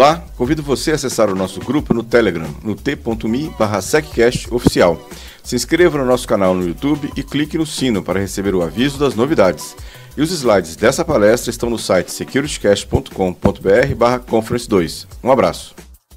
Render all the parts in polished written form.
Olá, convido você a acessar o nosso grupo no Telegram, no t.me/seccast-oficial. Se inscreva no nosso canal no YouTube e clique no sino para receber o aviso das novidades. E os slides dessa palestra estão no site securitycast.com.br/conference2. Um abraço.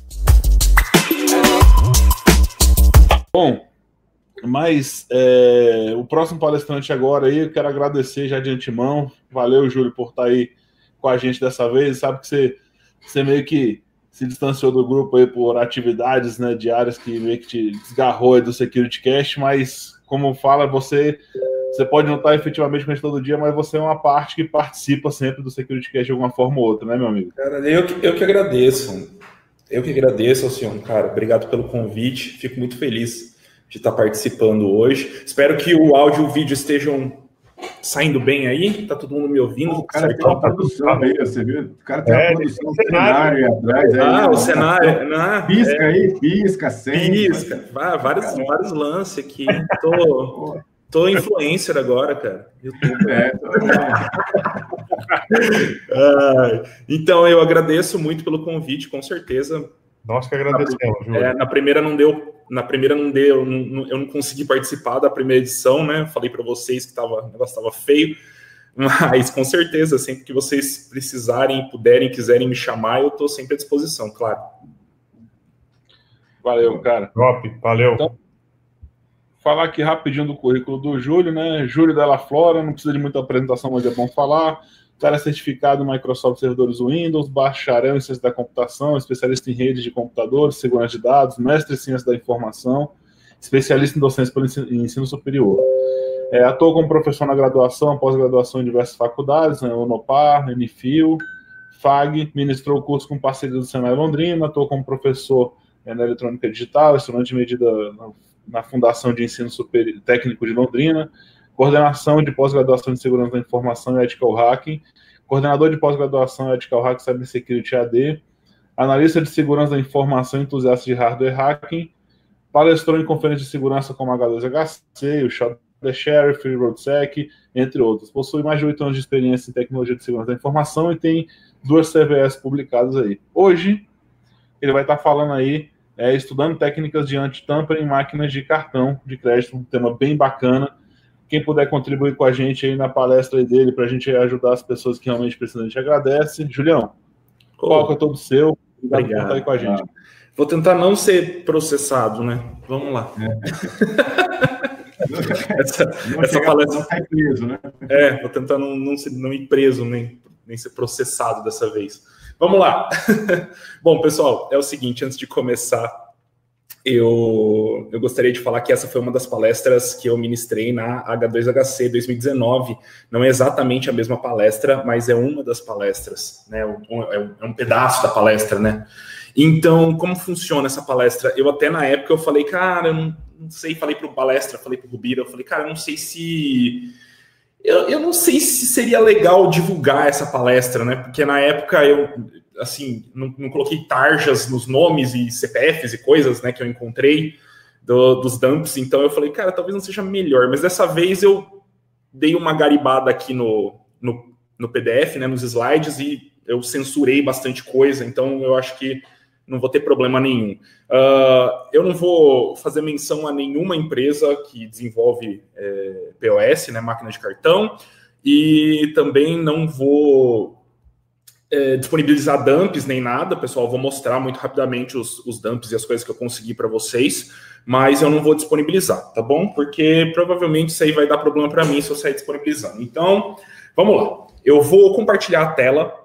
Bom, mas o próximo palestrante agora aí, eu quero agradecer já de antemão. Valeu, Júlio, por estar aí com a gente dessa vez. Sabe que você meio que se distanciou do grupo aí por atividades, né, diárias que meio que te desgarrou aí do SecurityCast, mas como fala, você pode não estar efetivamente com a gente todo dia, mas você é uma parte que participa sempre do SecurityCast de alguma forma ou outra, né, meu amigo? Cara, eu que agradeço. Eu que agradeço, Alcione, cara. Obrigado pelo convite. Fico muito feliz de estar participando hoje. Espero que o áudio e o vídeo estejam saindo bem aí. Tá todo mundo me ouvindo? O cara tem uma produção aí, você viu? O cara tem uma produção, um cenário aí atrás. Aí, o cenário. Pisca aí, pisca sempre. Pisca. Vários lances aqui. Tô influencer agora, cara. YouTube. Então, eu agradeço muito pelo convite, com certeza. Nós que agradecemos, Júlio. Na primeira não deu, eu não consegui participar da primeira edição, né? Falei para vocês que o negócio estava feio, mas com certeza, sempre que vocês precisarem, puderem, quiserem me chamar, eu estou sempre à disposição, claro. Valeu, cara. Top, valeu. Então, falar aqui rapidinho do currículo do Júlio, né? Júlio Della Flora, não precisa de muita apresentação, mas é bom falar. Cara certificado em Microsoft Servidores Windows, bacharel em Ciência da Computação, especialista em redes de computadores, segurança de dados, mestre em Ciência da Informação, especialista em docência pelo ensino superior. Atuou como professor na graduação, pós-graduação em diversas faculdades, né? Unopar, Unifil, FAG, ministrou curso com parceria do Senai Londrina, atuou como professor na eletrônica digital, estudante de medida na Fundação de Ensino Técnico de Londrina, coordenação de pós-graduação de segurança da informação e ethical hacking, coordenador de pós-graduação em ethical hacking, cybersecurity AD, analista de segurança da informação e entusiasta de hardware hacking, palestrou em conferências de segurança como H2HC, o Shot the Sheriff, RoadSec, entre outros. Possui mais de 8 anos de experiência em tecnologia de segurança da informação e tem 2 CVS publicadas aí. Hoje, ele vai estar falando aí, estudando técnicas de anti-tamper em máquinas de cartão de crédito, um tema bem bacana. Quem puder contribuir com a gente aí na palestra dele, para a gente ajudar as pessoas que realmente precisam, a gente agradece. Julião, o palco é todo seu. Obrigado por estar aí com a gente. Vou tentar não ser processado, né? Vamos lá. Essa palestra... Não sai preso, né? Vou tentar não ir preso, nem ser processado dessa vez. Vamos lá. Bom, pessoal, é o seguinte, antes de começar, eu gostaria de falar que essa foi uma das palestras que eu ministrei na H2HC 2019. Não é exatamente a mesma palestra, mas é uma das palestras, né? É um pedaço da palestra, né? Então, como funciona essa palestra? Eu até na época eu falei, cara, eu não sei, falei para o palestra, falei para o Rubira, eu falei, cara, eu não sei se... Eu não sei se seria legal divulgar essa palestra, né? Porque na época eu, assim, não coloquei tarjas nos nomes e CPFs e coisas, né, que eu encontrei dos dumps. Então eu falei, cara, talvez não seja melhor. Mas dessa vez eu dei uma garibada aqui no PDF, né, nos slides, e eu censurei bastante coisa. Então eu acho que não vou ter problema nenhum. Eu não vou fazer menção a nenhuma empresa que desenvolve POS, né, máquina de cartão, e também não vou disponibilizar dumps nem nada, pessoal. Vou mostrar muito rapidamente os dumps e as coisas que eu consegui para vocês, mas eu não vou disponibilizar, tá bom? Porque provavelmente isso aí vai dar problema para mim se eu sair disponibilizando. Então, vamos lá. Eu vou compartilhar a tela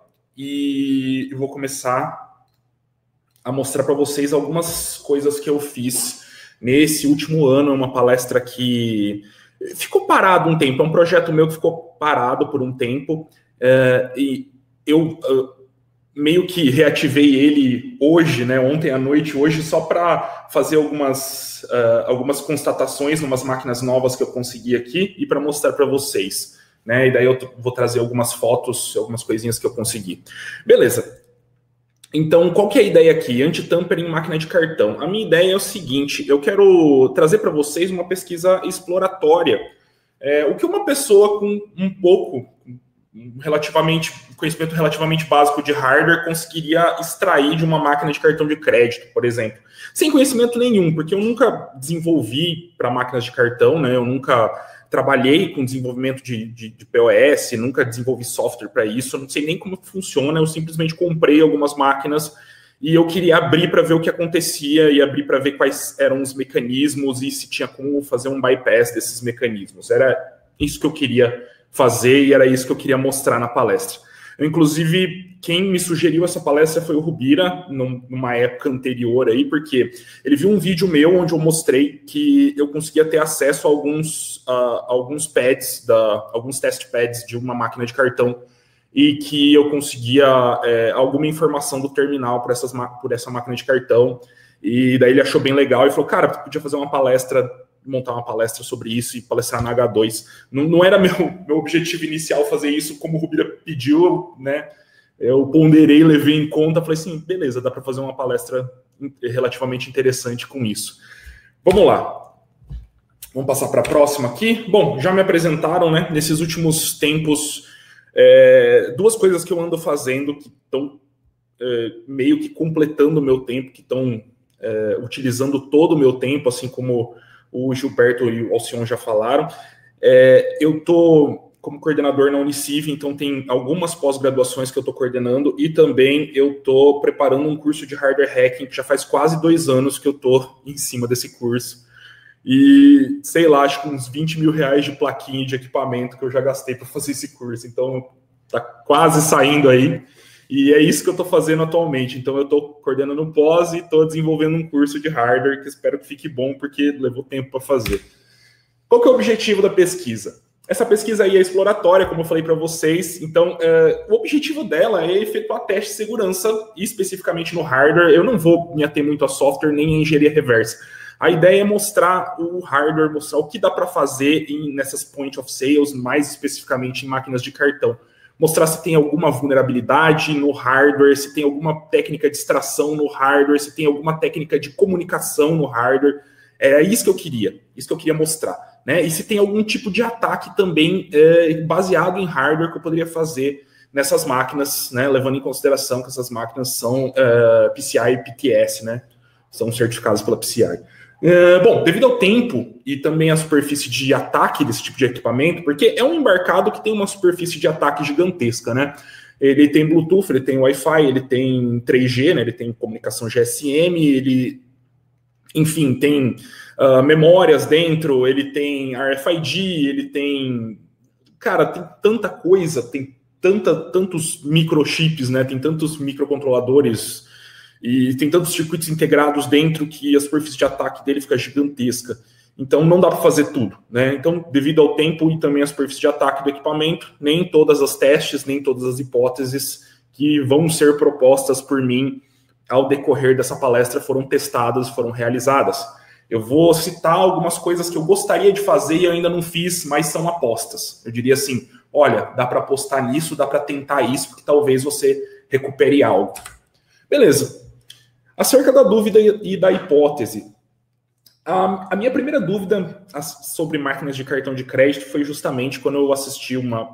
e vou começar a mostrar para vocês algumas coisas que eu fiz nesse último ano. Uma palestra que ficou parado um tempo, é um projeto meu que ficou parado por um tempo, e eu meio que reativei ele hoje, né, ontem à noite, hoje, só para fazer algumas constatações, umas máquinas novas que eu consegui aqui, e para mostrar para vocês, né, e daí eu vou trazer algumas fotos, algumas coisinhas que eu consegui. Beleza. Então, qual que é a ideia aqui? Anti-tamper em máquina de cartão. A minha ideia é o seguinte, eu quero trazer para vocês uma pesquisa exploratória. O que uma pessoa com conhecimento relativamente básico de hardware conseguiria extrair de uma máquina de cartão de crédito, por exemplo. Sem conhecimento nenhum, porque eu nunca desenvolvi para máquinas de cartão, né? Eu nunca trabalhei com desenvolvimento de POS, nunca desenvolvi software para isso, eu não sei nem como funciona, eu simplesmente comprei algumas máquinas e eu queria abrir para ver o que acontecia e abrir para ver quais eram os mecanismos e se tinha como fazer um bypass desses mecanismos. Era isso que eu queria fazer e era isso que eu queria mostrar na palestra. Inclusive, quem me sugeriu essa palestra foi o Rubira, numa época anterior aí, porque ele viu um vídeo meu onde eu mostrei que eu conseguia ter acesso a alguns pads, alguns test pads de uma máquina de cartão e que eu conseguia alguma informação do terminal por essa máquina de cartão. E daí ele achou bem legal e falou, cara, tu podia fazer uma palestra, montar uma palestra sobre isso e palestrar na H2. Não era meu objetivo inicial fazer isso, como o Rubira pediu, né? Eu ponderei, levei em conta, falei assim, beleza, dá para fazer uma palestra relativamente interessante com isso. Vamos lá. Vamos passar para a próxima aqui. Bom, já me apresentaram, né? Nesses últimos tempos, duas coisas que eu ando fazendo que estão meio que completando o meu tempo, que estão utilizando todo o meu tempo, assim como o Gilberto e o Alcion já falaram. Eu estou como coordenador na Uniciv, então tem algumas pós-graduações que eu estou coordenando e também eu estou preparando um curso de hardware hacking que já faz quase 2 anos que eu estou em cima desse curso. E, sei lá, acho que uns 20 mil reais de plaquinha de equipamento que eu já gastei para fazer esse curso. Então, tá quase saindo aí. E é isso que eu estou fazendo atualmente. Então, eu estou coordenando um pós e estou desenvolvendo um curso de hardware que espero que fique bom, porque levou tempo para fazer. Qual que é o objetivo da pesquisa? Essa pesquisa aí é exploratória, como eu falei para vocês. Então, o objetivo dela é efetuar teste de segurança, especificamente no hardware. Eu não vou me ater muito a software, nem a engenharia reversa. A ideia é mostrar o hardware, mostrar o que dá para fazer nessas point of sales, mais especificamente em máquinas de cartão. Mostrar se tem alguma vulnerabilidade no hardware, se tem alguma técnica de extração no hardware, se tem alguma técnica de comunicação no hardware. É isso que eu queria mostrar, né? E se tem algum tipo de ataque também baseado em hardware que eu poderia fazer nessas máquinas, né? Levando em consideração que essas máquinas são PCI e PTS, né? São certificadas pela PCI. Bom, devido ao tempo e também à superfície de ataque desse tipo de equipamento, porque é um embarcado que tem uma superfície de ataque gigantesca, né? Ele tem Bluetooth, ele tem Wi-Fi, ele tem 3G, né? Ele tem comunicação GSM, ele, enfim, tem memórias dentro, ele tem RFID, ele tem... Cara, tem tanta coisa, tem tantos microchips, né? Tem tantos microcontroladores... E tem tantos circuitos integrados dentro que a superfície de ataque dele fica gigantesca. Então, não dá para fazer tudo, né? Então, devido ao tempo e também à superfície de ataque do equipamento, nem todas as testes, nem todas as hipóteses que vão ser propostas por mim ao decorrer dessa palestra foram testadas, foram realizadas. Eu vou citar algumas coisas que eu gostaria de fazer e eu ainda não fiz, mas são apostas. Eu diria assim, olha, dá para apostar nisso, dá para tentar isso, porque talvez você recupere algo. Beleza. Acerca da dúvida e da hipótese, a minha primeira dúvida sobre máquinas de cartão de crédito foi justamente quando eu assisti uma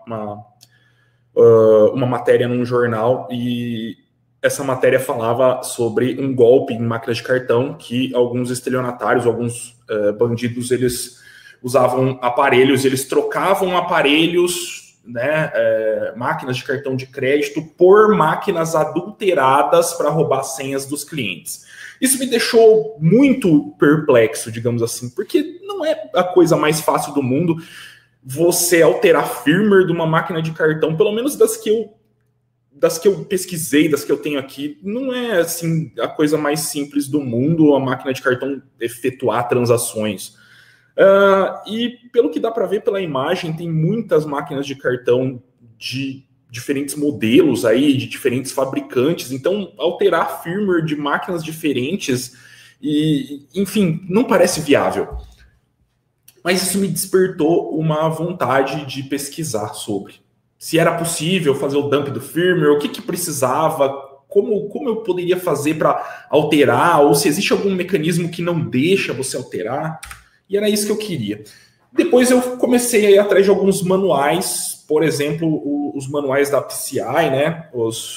matéria num jornal e essa matéria falava sobre um golpe em máquinas de cartão que alguns estelionatários, alguns bandidos, eles usavam aparelhos, eles trocavam aparelhos, né, máquinas de cartão de crédito por máquinas adulteradas para roubar senhas dos clientes. Isso me deixou muito perplexo, digamos assim, porque não é a coisa mais fácil do mundo você alterar firmware de uma máquina de cartão, pelo menos das que eu pesquisei, das que eu tenho aqui, não é assim a coisa mais simples do mundo a máquina de cartão efetuar transações. E pelo que dá para ver pela imagem, tem muitas máquinas de cartão de diferentes modelos aí, de diferentes fabricantes. Então, alterar firmware de máquinas diferentes, e, enfim, não parece viável. Mas isso me despertou uma vontade de pesquisar sobre. Se era possível fazer o dump do firmware, o que precisava, como eu poderia fazer para alterar, ou se existe algum mecanismo que não deixa você alterar. E era isso que eu queria. Depois eu comecei a ir atrás de alguns manuais por exemplo, os manuais da PCI, né,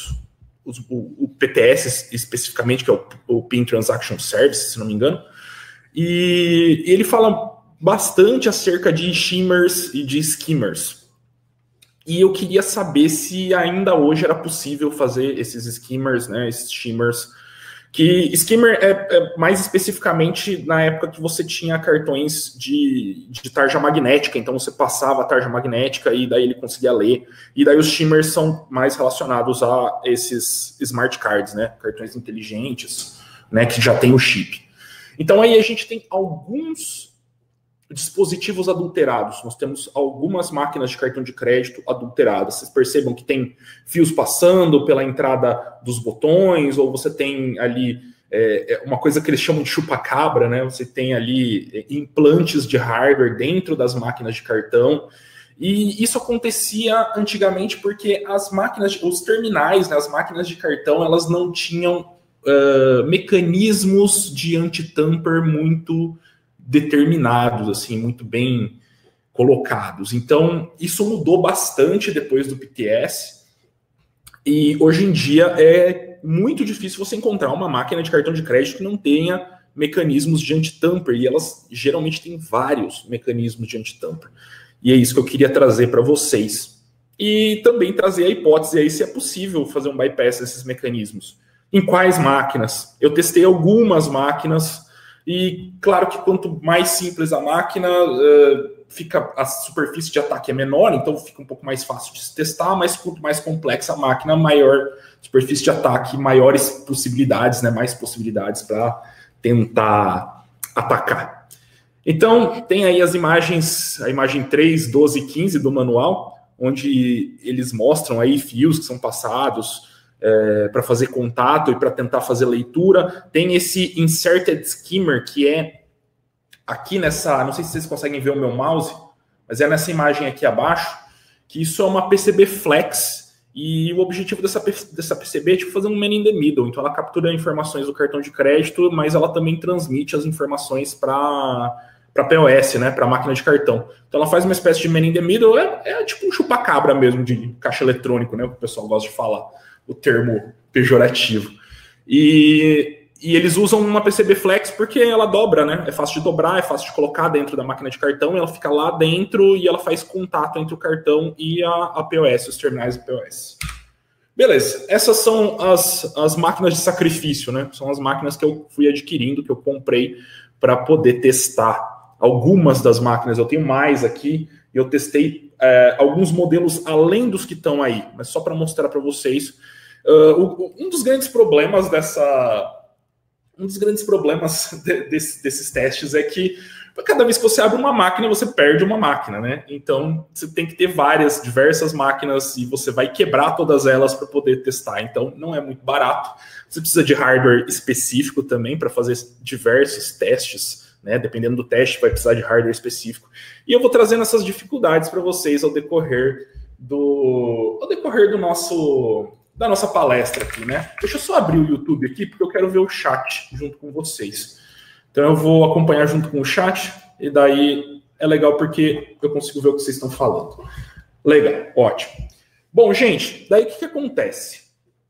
o PTS especificamente, que é o Pin Transaction Service, se não me engano, e ele fala bastante acerca de shimmers e de skimmers. E eu queria saber se ainda hoje era possível fazer esses skimmers, né, esses shimmers, que skimmer é mais especificamente na época que você tinha cartões de tarja magnética, então você passava a tarja magnética e daí ele conseguia ler, e daí os shimmers são mais relacionados a esses smart cards, né, cartões inteligentes, né, que já tem o chip. Então aí a gente tem alguns dispositivos adulterados. Nós temos algumas máquinas de cartão de crédito adulteradas. Vocês percebam que tem fios passando pela entrada dos botões, ou você tem ali uma coisa que eles chamam de chupa-cabra, né? Você tem ali implantes de hardware dentro das máquinas de cartão. E isso acontecia antigamente porque as máquinas, os terminais, né, as máquinas de cartão, elas não tinham mecanismos de anti-tamper muito determinados, assim, muito bem colocados. Então, isso mudou bastante depois do PTS, e hoje em dia é muito difícil você encontrar uma máquina de cartão de crédito que não tenha mecanismos de anti-tamper, e elas geralmente têm vários mecanismos de anti-tamper. E é isso que eu queria trazer para vocês. E também trazer a hipótese aí se é possível fazer um bypass desses mecanismos. Em quais máquinas? Eu testei algumas máquinas. E claro que quanto mais simples a máquina, fica a superfície de ataque é menor, então fica um pouco mais fácil de se testar, mas quanto mais complexa a máquina, maior superfície de ataque, maiores possibilidades, né, mais possibilidades para tentar atacar. Então, tem aí as imagens, a imagem 3, 12 e 15 do manual, onde eles mostram aí fios que são passados para fazer contato e para tentar fazer leitura. Tem esse inserted skimmer, que é aqui nessa, não sei se vocês conseguem ver o meu mouse, mas é nessa imagem aqui abaixo, que isso é uma PCB flex, e o objetivo dessa PCB é tipo fazer um man in the middle. Então ela captura informações do cartão de crédito, mas ela também transmite as informações para POS, né, para máquina de cartão. Então ela faz uma espécie de man in the middle, é tipo um chupa-cabra mesmo de caixa eletrônico, né, o que o pessoal gosta de falar, o termo pejorativo. E eles usam uma PCB flex porque ela dobra, né? É fácil de dobrar, é fácil de colocar dentro da máquina de cartão, ela fica lá dentro e ela faz contato entre o cartão e a POS, os terminais de POS. Beleza, essas são as máquinas de sacrifício, né? São as máquinas que eu fui adquirindo, que eu comprei para poder testar. Algumas das máquinas, eu tenho mais aqui, e eu testei alguns modelos além dos que estão aí, mas só para mostrar para vocês. Um dos grandes problemas desses testes é que cada vez que você abre uma máquina, você perde uma máquina, né? Então, você tem que ter diversas máquinas e você vai quebrar todas elas para poder testar. Então, não é muito barato. Você precisa de hardware específico também para fazer diversos testes, né? Dependendo do teste, vai precisar de hardware específico. E eu vou trazendo essas dificuldades para vocês ao decorrer da nossa palestra aqui, né? Deixa eu só abrir o YouTube aqui, porque eu quero ver o chat junto com vocês. Então eu vou acompanhar junto com o chat, e daí é legal porque eu consigo ver o que vocês estão falando. Legal, ótimo. Bom, gente, daí o que acontece?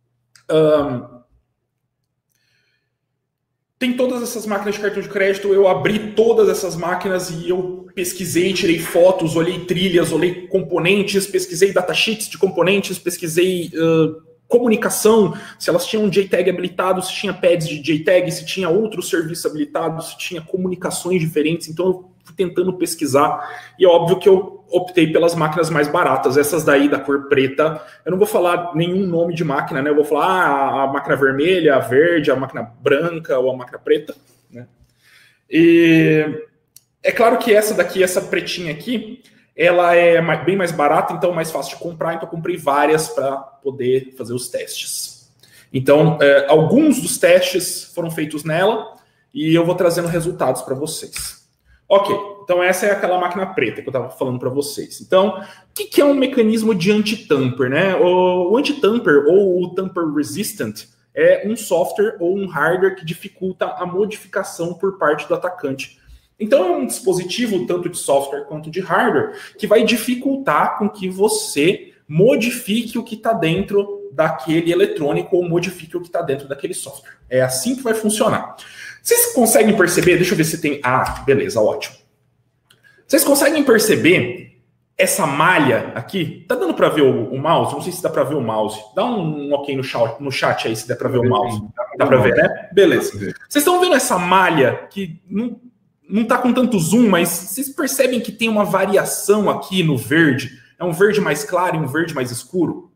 Tem todas essas máquinas de cartão de crédito, eu abri todas essas máquinas e eu pesquisei, tirei fotos, olhei trilhas, olhei componentes, pesquisei datasheets de componentes, pesquisei comunicação, se elas tinham JTAG habilitado, se tinha pads de JTAG, se tinha outros serviços habilitados, se tinha comunicações diferentes. Então eu fui tentando pesquisar, e é óbvio que eu optei pelas máquinas mais baratas, essas daí da cor preta. Eu não vou falar nenhum nome de máquina, né? Eu vou falar a máquina vermelha, a verde, a máquina branca ou a máquina preta, né? E é claro que essa daqui, essa pretinha aqui, ela é bem mais barata, então mais fácil de comprar, então eu comprei várias para poder fazer os testes. Então, alguns dos testes foram feitos nela, e eu vou trazendo resultados para vocês. Ok, então essa é aquela máquina preta que eu estava falando para vocês. Então, o que é um mecanismo de anti-tamper, né? O anti-tamper, ou o tamper resistant, é um software ou um hardware que dificulta a modificação por parte do atacante Então é um dispositivo, tanto de software quanto de hardware, que vai dificultar com que você modifique o que está dentro daquele eletrônico ou modifique o que está dentro daquele software. É assim que vai funcionar. Vocês conseguem perceber? Deixa eu ver se tem... Ah, beleza, ótimo. Vocês conseguem perceber essa malha aqui? Tá dando para ver o mouse? Não sei se dá para ver o mouse. Dá um ok no chat aí se dá para ver o mouse. Dá para ver, né? Beleza. Vocês estão vendo essa malha que não tá com tanto zoom, mas vocês percebem que tem uma variação aqui no verde? É um verde mais claro e um verde mais escuro?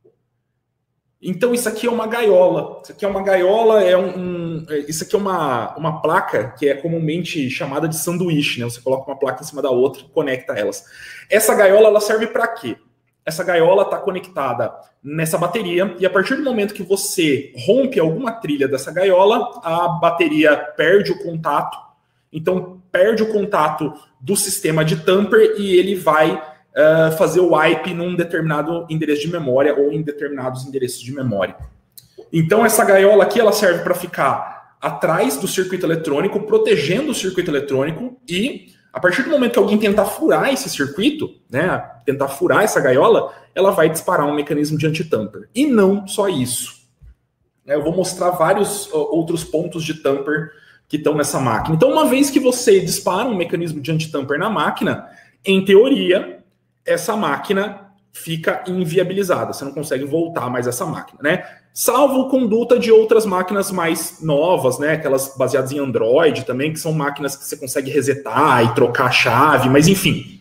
Então isso aqui é uma gaiola. Isso aqui é uma gaiola, isso aqui é uma placa que é comumente chamada de sanduíche, né? Você coloca uma placa em cima da outra e conecta elas. Essa gaiola, ela serve para quê? Essa gaiola está conectada nessa bateria e a partir do momento que você rompe alguma trilha dessa gaiola, a bateria perde o contato. Então perde o contato do sistema de tamper e ele vai fazer o wipe num determinado endereço de memória ou em determinados endereços de memória. Então essa gaiola aqui ela serve para ficar atrás do circuito eletrônico, protegendo o circuito eletrônico e a partir do momento que alguém tentar furar esse circuito, né, tentar furar essa gaiola, ela vai disparar um mecanismo de anti-tamper. E não só isso. Eu vou mostrar vários outros pontos de tamper que estão nessa máquina. Então uma vez que você dispara um mecanismo de anti-tamper na máquina, em teoria essa máquina fica inviabilizada, você não consegue voltar mais essa máquina, né? Salvo conduta de outras máquinas mais novas, né? Aquelas baseadas em Android também, que são máquinas que você consegue resetar e trocar a chave, mas enfim,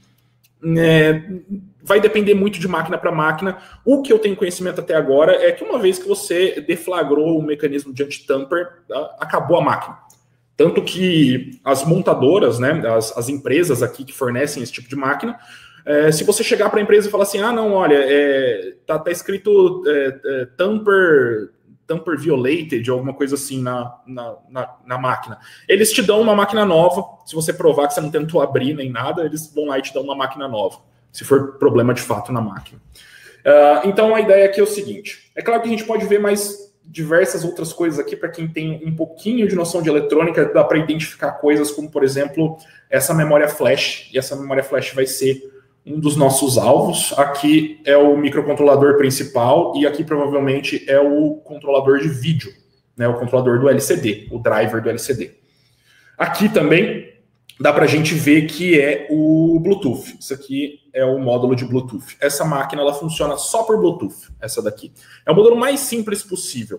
vai depender muito de máquina para máquina. O que eu tenho conhecimento até agora é que uma vez que você deflagrou o mecanismo de anti-tamper, acabou a máquina. Tanto que as montadoras, né, as empresas aqui que fornecem esse tipo de máquina, se você chegar para a empresa e falar assim, não, olha, tá escrito tamper violated, ou alguma coisa assim na máquina. Eles te dão uma máquina nova, se você provar que você não tentou abrir nem nada, eles vão lá e te dão uma máquina nova, se for problema de fato na máquina. Então a ideia aqui é o seguinte, é claro que a gente pode ver mais diversas outras coisas aqui, para quem tem um pouquinho de noção de eletrônica, dá para identificar coisas como, por exemplo, essa memória flash, e essa memória flash vai ser um dos nossos alvos. Aqui é o microcontrolador principal e aqui provavelmente é o controlador de vídeo, né, o controlador do LCD, o driver do LCD. Aqui também dá para a gente ver que é o Bluetooth. Isso aqui é o módulo de Bluetooth. Essa máquina ela funciona só por Bluetooth, essa daqui. É o modelo mais simples possível.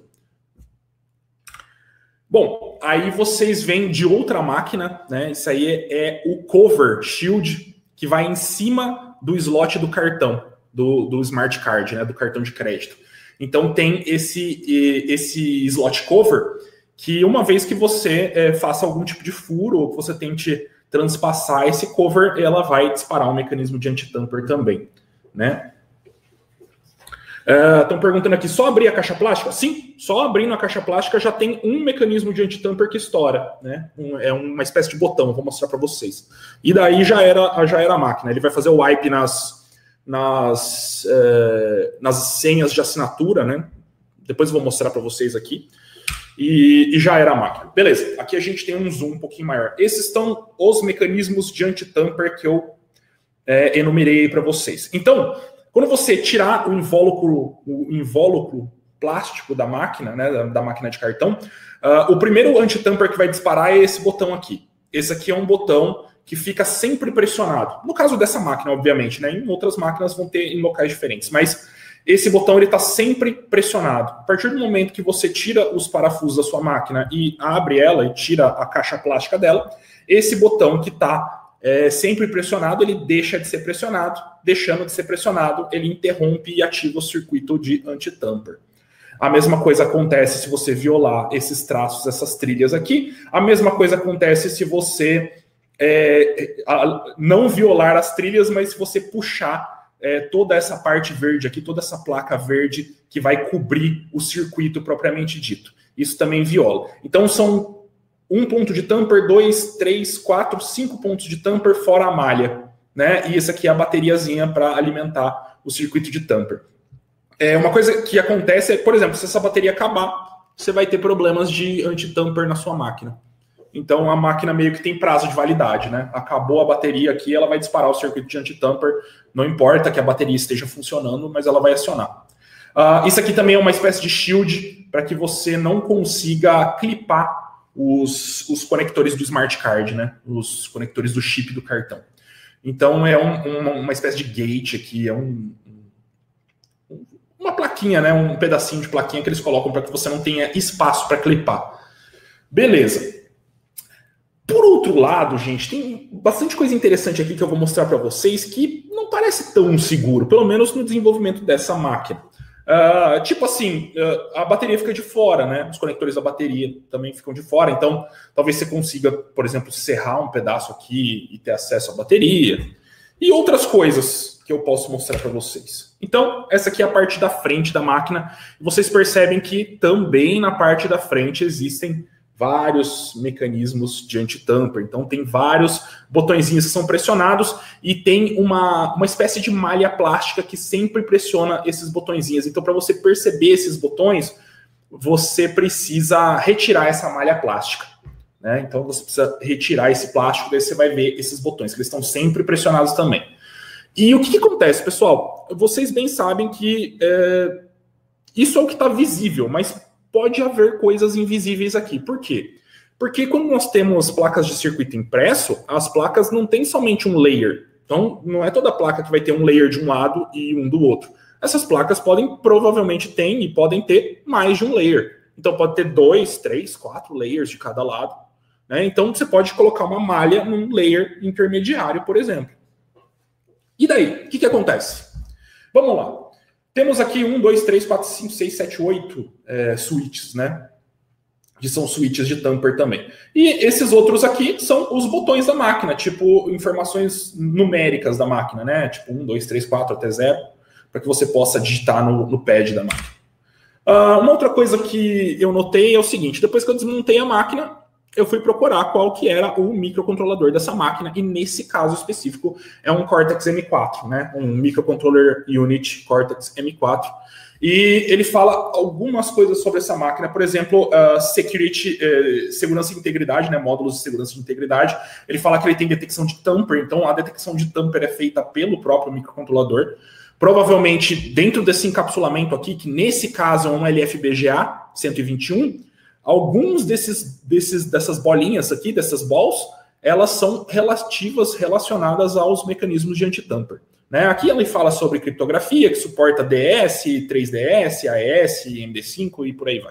Bom, aí vocês vêm de outra máquina, né? Isso aí é o cover shield, que vai em cima do slot do cartão, do smart card, né, do cartão de crédito. Então tem esse slot cover, que uma vez que você faça algum tipo de furo, ou que você tente transpassar esse cover, ela vai disparar um mecanismo de anti-tamper também, né? Estão perguntando aqui, só abrir a caixa plástica? Sim, só abrindo a caixa plástica já tem um mecanismo de anti-tamper que estoura, né? É uma espécie de botão, vou mostrar para vocês. E daí já era a máquina. Ele vai fazer o wipe nas senhas de assinatura, né? Depois eu vou mostrar para vocês aqui. E já era a máquina. Beleza, aqui a gente tem um zoom um pouquinho maior. Esses são os mecanismos de anti-tamper que eu enumerei para vocês. Então, quando você tirar o invólucro plástico da máquina, né, da máquina de cartão, o primeiro anti-tamper que vai disparar é esse botão aqui. Esse aqui é um botão que fica sempre pressionado. No caso dessa máquina, obviamente, né, em outras máquinas vão ter em locais diferentes, mas esse botão está sempre pressionado. A partir do momento que você tira os parafusos da sua máquina e abre ela e tira a caixa plástica dela, esse botão que está sempre pressionado, ele deixa de ser pressionado. Deixando de ser pressionado, ele interrompe e ativa o circuito de anti-tamper. A mesma coisa acontece se você violar esses traços, essas trilhas aqui. A mesma coisa acontece se você não violar as trilhas, mas se você puxar toda essa parte verde aqui, toda essa placa verde que vai cobrir o circuito propriamente dito. Isso também viola. Então são 1 ponto de tamper, 2, 3, 4, 5 pontos de tamper fora a malha, né? E essa aqui é a bateriazinha para alimentar o circuito de tamper. Uma coisa que acontece é, por exemplo, se essa bateria acabar, você vai ter problemas de anti-tamper na sua máquina. Então a máquina meio que tem prazo de validade, né? Acabou a bateria aqui, ela vai disparar o circuito de anti-tamper, não importa que a bateria esteja funcionando, mas ela vai acionar. Isso aqui também é uma espécie de shield para que você não consiga clipar os conectores do smart card, né? Os conectores do chip do cartão. Então é uma espécie de gate aqui, é uma plaquinha, né? Um pedacinho de plaquinha que eles colocam para que você não tenha espaço para clipar. Beleza. Por outro lado, gente, tem bastante coisa interessante aqui que eu vou mostrar para vocês que não parece tão seguro, pelo menos no desenvolvimento dessa máquina. Tipo assim, a bateria fica de fora, né? Os conectores da bateria também ficam de fora, então talvez você consiga, por exemplo, serrar um pedaço aqui e ter acesso à bateria. E outras coisas que eu posso mostrar para vocês. Então, essa aqui é a parte da frente da máquina. Vocês percebem que também na parte da frente existem vários mecanismos de anti-tamper. Então tem vários botõezinhos que são pressionados e tem uma espécie de malha plástica que sempre pressiona esses botõezinhos. Então para você perceber esses botões, você precisa retirar essa malha plástica, né? Então você precisa retirar esse plástico, daí você vai ver esses botões, que eles estão sempre pressionados também. E o que acontece, pessoal? Vocês bem sabem que isso é o que está visível, mas pode haver coisas invisíveis aqui. Por quê? Porque quando nós temos placas de circuito impresso, as placas não têm somente um layer. Então, não é toda placa que vai ter um layer de um lado e um do outro. Essas placas provavelmente podem ter mais de um layer. Então, pode ter 2, 3, 4 layers de cada lado, né? Então, você pode colocar uma malha num layer intermediário, por exemplo. E daí? O que acontece? Vamos lá. Temos aqui 1, 2, 3, 4, 5, 6, 7, 8 switches, né? Que são switches de tamper também. E esses outros aqui são os botões da máquina, tipo informações numéricas da máquina, né? Tipo 1, 2, 3, 4 até 0, para que você possa digitar no pad da máquina. Uma outra coisa que eu notei é o seguinte: depois que eu desmontei a máquina, eu fui procurar qual que era o microcontrolador dessa máquina, e nesse caso específico é um Cortex M4, né? Um Microcontroller Unit Cortex M4. E ele fala algumas coisas sobre essa máquina, por exemplo, segurança e integridade, né? Módulos de segurança e integridade. Ele fala que ele tem detecção de tamper, então a detecção de tamper é feita pelo próprio microcontrolador. Provavelmente dentro desse encapsulamento aqui, que nesse caso é um LFBGA 121, alguns dessas bolinhas aqui, dessas balls, elas são relacionadas aos mecanismos de anti-tamper, né? Aqui ele fala sobre criptografia, que suporta DS, 3DS, AES, MD5 e por aí vai.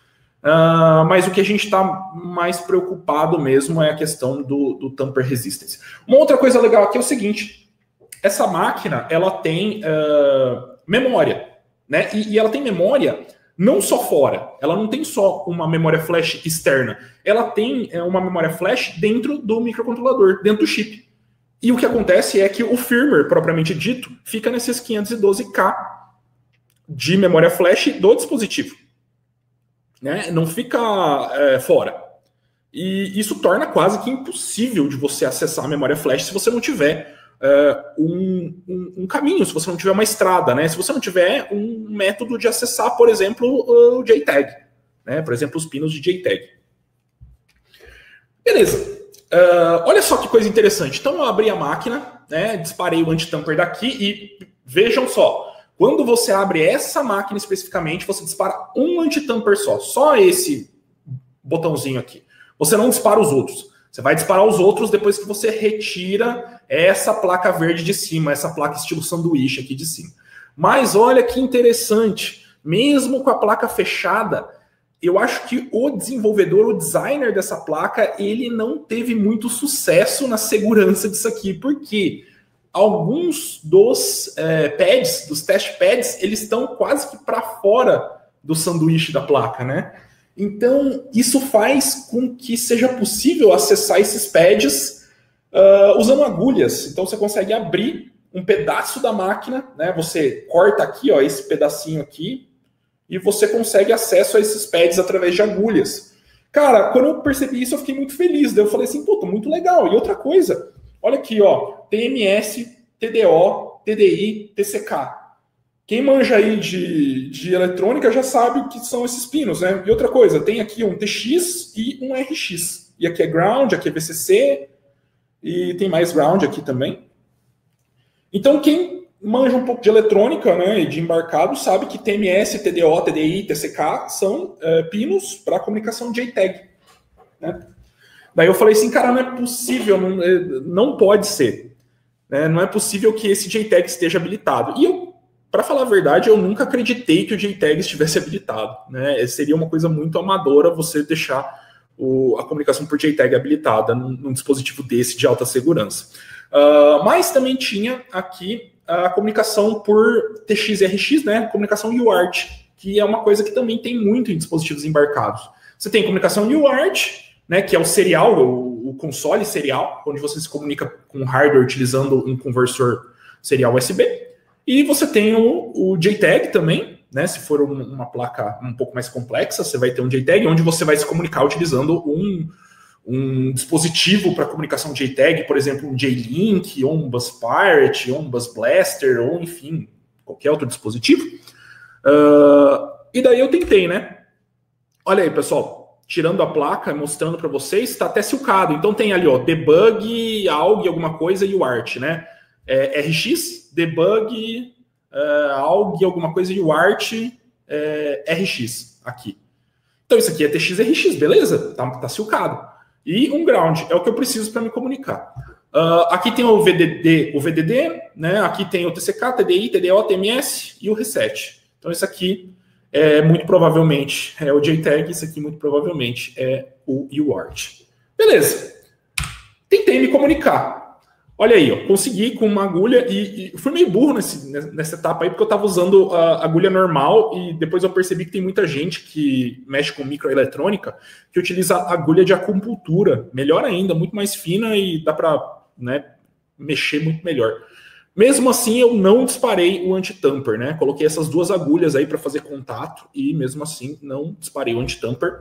Mas o que a gente está mais preocupado mesmo é a questão do tamper resistance. Uma outra coisa legal aqui é o seguinte: essa máquina ela tem memória, né? E ela tem memória não só fora, ela não tem só uma memória flash externa, ela tem uma memória flash dentro do microcontrolador, dentro do chip. E o que acontece é que o firmware, propriamente dito, fica nesses 512K de memória flash do dispositivo, né? Não fica fora. E isso torna quase que impossível de você acessar a memória flash se você não tiver um caminho, se você não tiver uma estrada, né? Se você não tiver um método de acessar, por exemplo, o JTAG, né? Por exemplo, os pinos de JTAG. Beleza. Olha só que coisa interessante. Então eu abri a máquina, né? Disparei o anti-tamper daqui e vejam só. Quando você abre essa máquina especificamente, você dispara um anti-tamper só esse botãozinho aqui. Você não dispara os outros. Você vai disparar os outros depois que você retira essa placa verde de cima, essa placa estilo sanduíche aqui de cima. Mas olha que interessante, mesmo com a placa fechada, eu acho que o desenvolvedor, o designer dessa placa, ele não teve muito sucesso na segurança disso aqui, porque alguns dos pads, dos test pads, eles estão quase que para fora do sanduíche da placa, né? Então, isso faz com que seja possível acessar esses pads usando agulhas. Então, você consegue abrir um pedaço da máquina, né? Você corta aqui, ó, esse pedacinho aqui, e você consegue acesso a esses pads através de agulhas. Cara, quando eu percebi isso, eu fiquei muito feliz. Daí eu falei assim, puta, muito legal. E outra coisa, olha aqui, ó, TMS, TDO, TDI, TCK. Quem manja aí de eletrônica já sabe o que são esses pinos, né? E outra coisa, tem aqui um TX e um RX. e aqui é ground, aqui é VCC, e tem mais ground aqui também. Então, quem manja um pouco de eletrônica, né, e de embarcado, sabe que TMS, TDO, TDI, TCK são pinos para comunicação JTAG. Né? Daí eu falei assim, cara, não é possível, não pode ser. Né? Não é possível que esse JTAG esteja habilitado. E eu, para falar a verdade, eu nunca acreditei que o JTAG estivesse habilitado. Né? Seria uma coisa muito amadora você deixar a comunicação por JTAG habilitada num dispositivo desse de alta segurança. Mas também tinha aqui a comunicação por TX-RX, né? Comunicação UART, que é uma coisa que também tem muito em dispositivos embarcados. Você tem comunicação UART, né, que é o serial, o console serial, onde você se comunica com hardware utilizando um conversor serial USB. E você tem o JTAG também, né? Se for uma placa um pouco mais complexa, você vai ter um JTAG, onde você vai se comunicar utilizando um dispositivo para comunicação JTAG, por exemplo, um J-Link, ou um Bus Pirate, ou um Bus Blaster, ou enfim, qualquer outro dispositivo. E daí eu tentei, né? Olha aí, pessoal, tirando a placa, mostrando para vocês, está até silcado. Então tem ali, ó, debug, AUG, alguma coisa, e o ART, né? RX, debug, AUG, alguma coisa, e o ART, RX, aqui. Então isso aqui é TX-RX, beleza? Tá silcado. E um ground, é o que eu preciso para me comunicar. Aqui tem o VDD, né? Aqui tem o TCK, TDI, TDO, TMS e o reset. Então isso aqui muito provavelmente é o JTAG, isso aqui muito provavelmente é o UART. Beleza. Tentei me comunicar. Olha aí, ó, consegui com uma agulha e fui meio burro nessa etapa aí, porque eu estava usando a agulha normal e depois eu percebi que tem muita gente que mexe com microeletrônica que utiliza agulha de acupuntura, melhor ainda, muito mais fina e dá para, né, mexer muito melhor. Mesmo assim, eu não disparei o anti-tamper, né? Coloquei essas duas agulhas aí para fazer contato e mesmo assim não disparei o anti-tamper.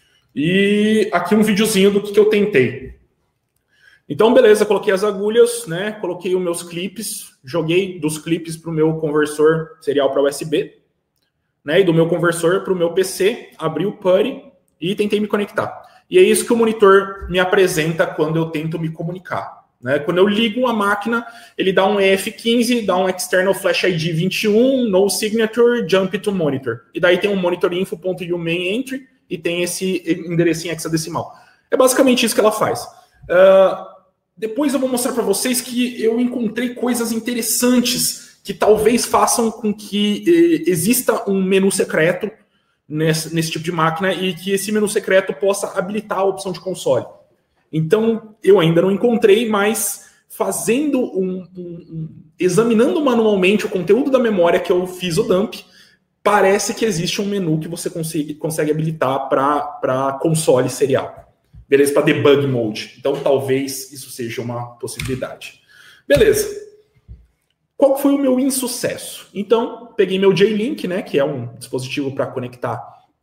E aqui um videozinho do que eu tentei. Então, beleza, coloquei as agulhas, né? Coloquei os meus clipes, joguei dos clipes para o meu conversor serial para USB, né? E do meu conversor para o meu PC, abri o PuTTY e tentei me conectar. E é isso que o monitor me apresenta quando eu tento me comunicar. Né? Quando eu ligo a máquina, ele dá um EF15, dá um External Flash ID 21, No Signature, Jump to Monitor. E daí tem um monitor info.u main entry e tem esse endereço em hexadecimal. É basicamente isso que ela faz. Depois eu vou mostrar para vocês que eu encontrei coisas interessantes que talvez façam com que exista um menu secreto nesse tipo de máquina e que esse menu secreto possa habilitar a opção de console. Então, eu ainda não encontrei, mas fazendo examinando manualmente o conteúdo da memória que eu fiz o dump, parece que existe um menu que você consegue habilitar para console serial. Beleza, para debug mode. Então, talvez isso seja uma possibilidade. Beleza. Qual foi o meu insucesso? Então, peguei meu J-Link, né, que é um dispositivo para conectar,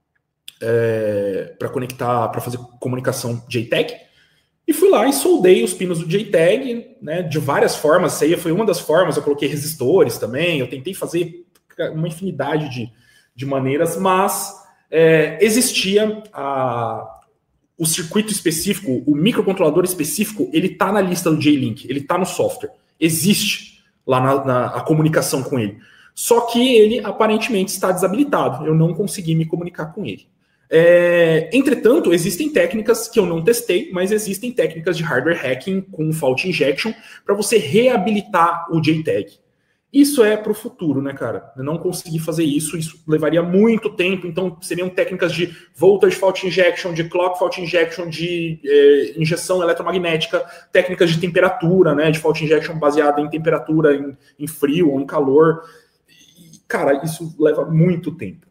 para fazer comunicação JTAG, e fui lá e soldei os pinos do JTAG, né, de várias formas. Essa aí foi uma das formas. Eu coloquei resistores também. Eu tentei fazer uma infinidade de maneiras, mas existia o circuito específico, o microcontrolador específico, ele está na lista do J-Link, ele está no software. Existe lá a comunicação com ele. Só que ele aparentemente está desabilitado. Eu não consegui me comunicar com ele. Entretanto, existem técnicas que eu não testei, mas existem técnicas de hardware hacking com fault injection para você reabilitar o JTAG. Isso é para o futuro, né, cara? Eu não consegui fazer isso levaria muito tempo, então seriam técnicas de voltage fault injection, de clock fault injection, de injeção eletromagnética, técnicas de temperatura, né, de fault injection baseada em temperatura, em frio ou em calor. E, cara, isso leva muito tempo.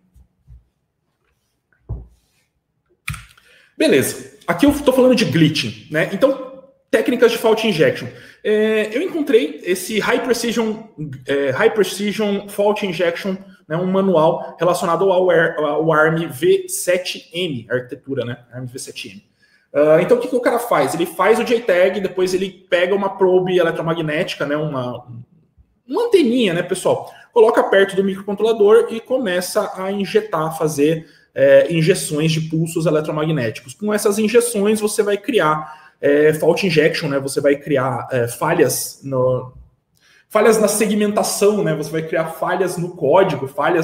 Beleza. Aqui eu estou falando de glitching, né? Então, técnicas de fault injection. Eu encontrei esse High Precision Fault Injection, né, um manual relacionado ao ARM V7M, arquitetura, né? ARM V7M. Então, o que o cara faz? Ele faz o JTAG, depois ele pega uma probe eletromagnética, né, uma anteninha, né, pessoal? Coloca perto do microcontrolador e começa a injetar, fazer injeções de pulsos eletromagnéticos. Com essas injeções, você vai criar fault injection, né? Você vai criar falhas na segmentação, né? Você vai criar falhas no código, falhas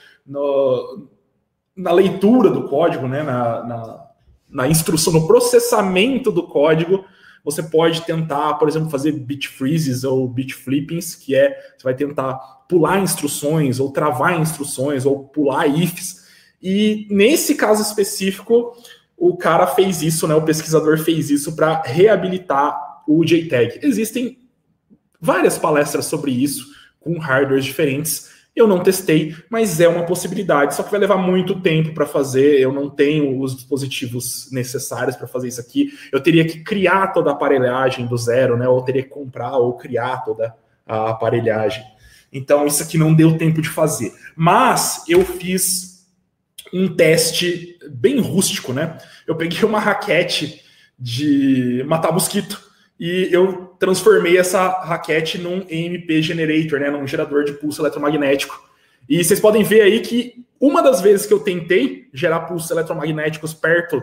na leitura do código, né? Na instrução, no processamento do código. Você pode tentar, por exemplo, fazer bit freezes ou bit flippings, que você vai tentar pular instruções, ou travar instruções, ou pular ifs. E nesse caso específico, o cara fez isso, né? O pesquisador fez isso para reabilitar o JTAG. Existem várias palestras sobre isso, com hardwares diferentes. Eu não testei, mas é uma possibilidade. Só que vai levar muito tempo para fazer. Eu não tenho os dispositivos necessários para fazer isso aqui. Eu teria que criar toda a aparelhagem do zero, né? Ou teria que comprar ou criar toda a aparelhagem. Então, isso aqui não deu tempo de fazer. Mas eu fiz um teste bem rústico, né? Eu peguei uma raquete de matar mosquito e eu transformei essa raquete num EMP generator, né, num gerador de pulso eletromagnético. E vocês podem ver aí que uma das vezes que eu tentei gerar pulsos eletromagnéticos perto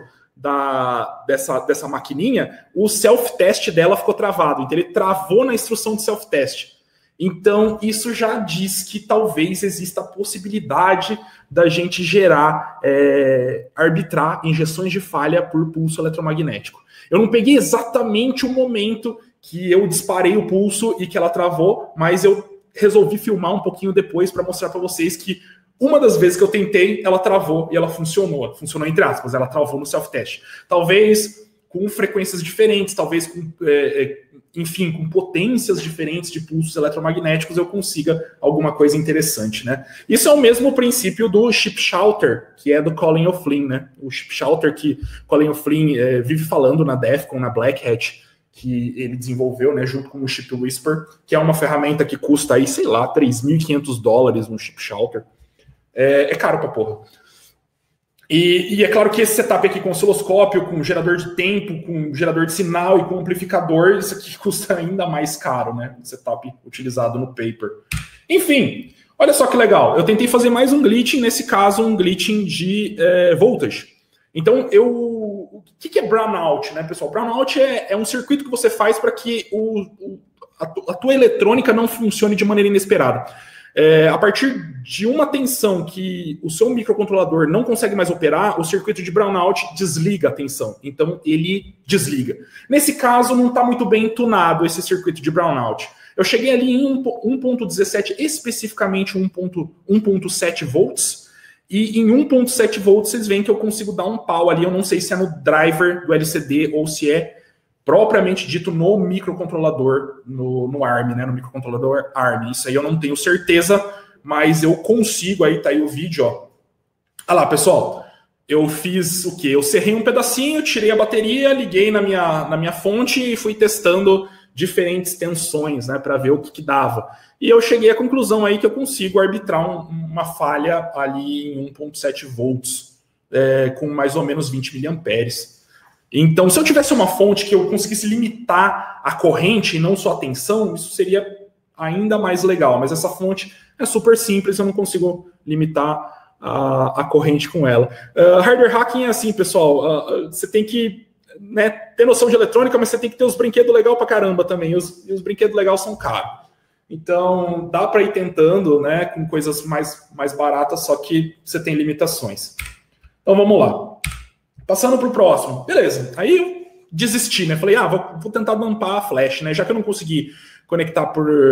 dessa maquininha, o self-test dela ficou travado. Então ele travou na instrução de self-test. Então isso já diz que talvez exista a possibilidade da gente arbitrar injeções de falha por pulso eletromagnético. Eu não peguei exatamente o momento que eu disparei o pulso e que ela travou, mas eu resolvi filmar um pouquinho depois para mostrar para vocês que uma das vezes que eu tentei, ela travou e ela funcionou. Funcionou entre aspas, ela travou no self-test. Talvez com frequências diferentes, talvez com, com potências diferentes de pulsos eletromagnéticos eu consiga alguma coisa interessante, né? Isso é o mesmo princípio do Chip Shouter, que é do Colin O'Flynn, né? O Chip Shouter que Colin O'Flynn vive falando na DEF CON, na Black Hat, que ele desenvolveu, né, junto com o Chip Whisper, que é uma ferramenta que custa aí, sei lá, $3.500 no Chip Shouter. É caro pra porra. E é claro que esse setup aqui com osciloscópio, com gerador de tempo, com gerador de sinal e com amplificador, isso aqui custa ainda mais caro, né? O setup utilizado no paper. Enfim, olha só que legal. Eu tentei fazer mais um glitching, nesse caso um glitching de voltage. Então, o que é brownout, né, pessoal? Brownout é um circuito que você faz para que a tua eletrônica não funcione de maneira inesperada. A partir de uma tensão que o seu microcontrolador não consegue mais operar, o circuito de brownout desliga a tensão. Então, ele desliga. Nesse caso, não está muito bem tunado esse circuito de brownout. Eu cheguei ali em 1.17, especificamente 1.7 volts. E em 1.7 volts, vocês veem que eu consigo dar um pau ali. Eu não sei se é no driver do LCD ou se é propriamente dito no microcontrolador, no ARM, né? No microcontrolador ARM. Isso aí eu não tenho certeza, mas eu consigo. Aí tá aí o vídeo, ó. Olha lá, pessoal. Eu fiz o quê? Eu serrei um pedacinho, tirei a bateria, liguei na minha fonte e fui testando diferentes tensões, né? Para ver o que dava. E eu cheguei à conclusão aí que eu consigo arbitrar uma falha ali em 1.7 volts, com mais ou menos 20 miliamperes. Então, se eu tivesse uma fonte que eu conseguisse limitar a corrente e não só a tensão, isso seria ainda mais legal. Mas essa fonte é super simples, eu não consigo limitar a corrente com ela. Hardware hacking é assim, pessoal. Você tem que ter noção de eletrônica, mas você tem que ter os brinquedos legais pra caramba também. E os brinquedos legais são caros. Então, dá para ir tentando, né, com coisas mais baratas, só que você tem limitações. Então, vamos lá. Passando para o próximo. Beleza. Aí eu desisti, né? Falei, vou tentar dampar a flash, né? Já que eu não consegui conectar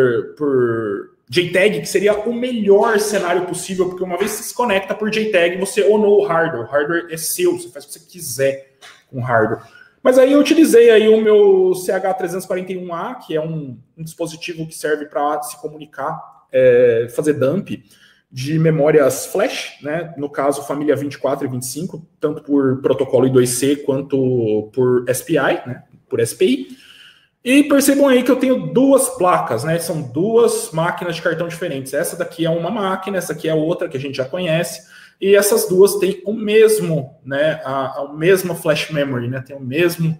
por JTAG, que seria o melhor cenário possível, porque uma vez que você se conecta por JTAG, você onou o hardware. O hardware é seu, você faz o que você quiser com o hardware. Mas aí eu utilizei aí o meu CH341A, que é um dispositivo que serve para se comunicar, fazer dump de memórias flash, né? No caso, família 24 e 25, tanto por protocolo I2C quanto por SPI, né? Por SPI. E percebam aí que eu tenho duas placas, né? São duas máquinas de cartão diferentes. Essa daqui é uma máquina, essa aqui é outra que a gente já conhece. E essas duas têm o mesmo, né? A mesma flash memory, né? Tem o mesmo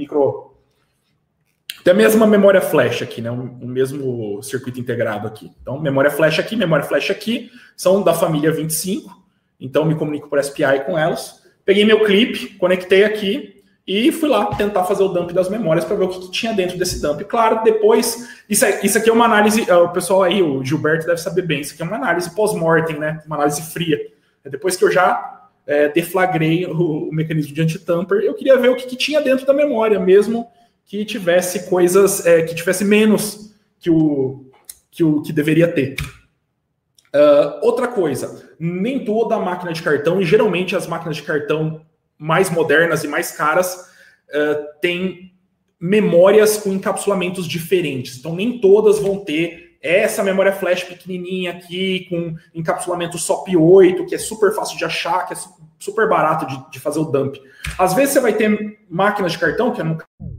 tem a mesma memória flash aqui, né? O mesmo circuito integrado aqui. Então, memória flash aqui, são da família 25. Então, me comunico por SPI com elas. Peguei meu clipe, conectei aqui e fui lá tentar fazer o dump das memórias para ver o que tinha dentro desse dump. Claro, depois... Isso aqui é uma análise... O pessoal aí, o Gilberto deve saber bem. Isso aqui é uma análise pós-mortem, né? Uma análise fria. Depois que eu já deflagrei o mecanismo de anti-tamper, eu queria ver o que tinha dentro da memória, mesmo que tivesse coisas... que tivesse menos que o que deveria ter. Outra coisa, nem toda máquina de cartão, e geralmente as máquinas de cartão mais modernas e mais caras, tem memórias com encapsulamentos diferentes. Então, nem todas vão ter essa memória flash pequenininha aqui, com encapsulamento SOP8, que é super fácil de achar, que é super barato de fazer o dump. Às vezes você vai ter máquinas de cartão, que é no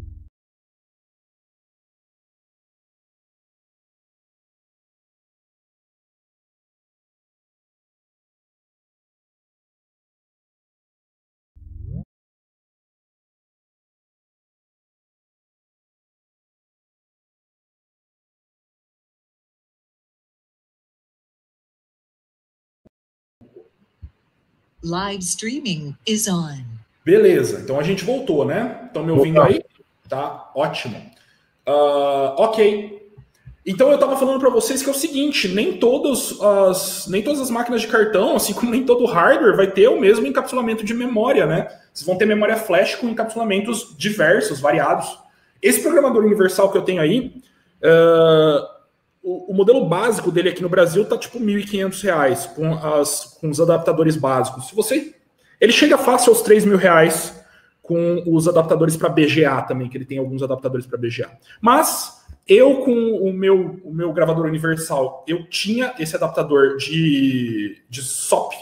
Live streaming is on. Beleza, então a gente voltou, né? Estão me ouvindo aí? Tá, ótimo. Ok. Então eu estava falando para vocês que é o seguinte, nem todas as máquinas de cartão, assim como nem todo hardware, vai ter o mesmo encapsulamento de memória, né? Vocês vão ter memória flash com encapsulamentos diversos, variados. Esse programador universal que eu tenho aí, o modelo básico dele aqui no Brasil tá tipo R$ 1.500 com os adaptadores básicos. Ele chega fácil aos R$ 3.000 com os adaptadores para BGA também, que ele tem alguns adaptadores para BGA. Mas eu, com o meu gravador universal, eu tinha esse adaptador de SOP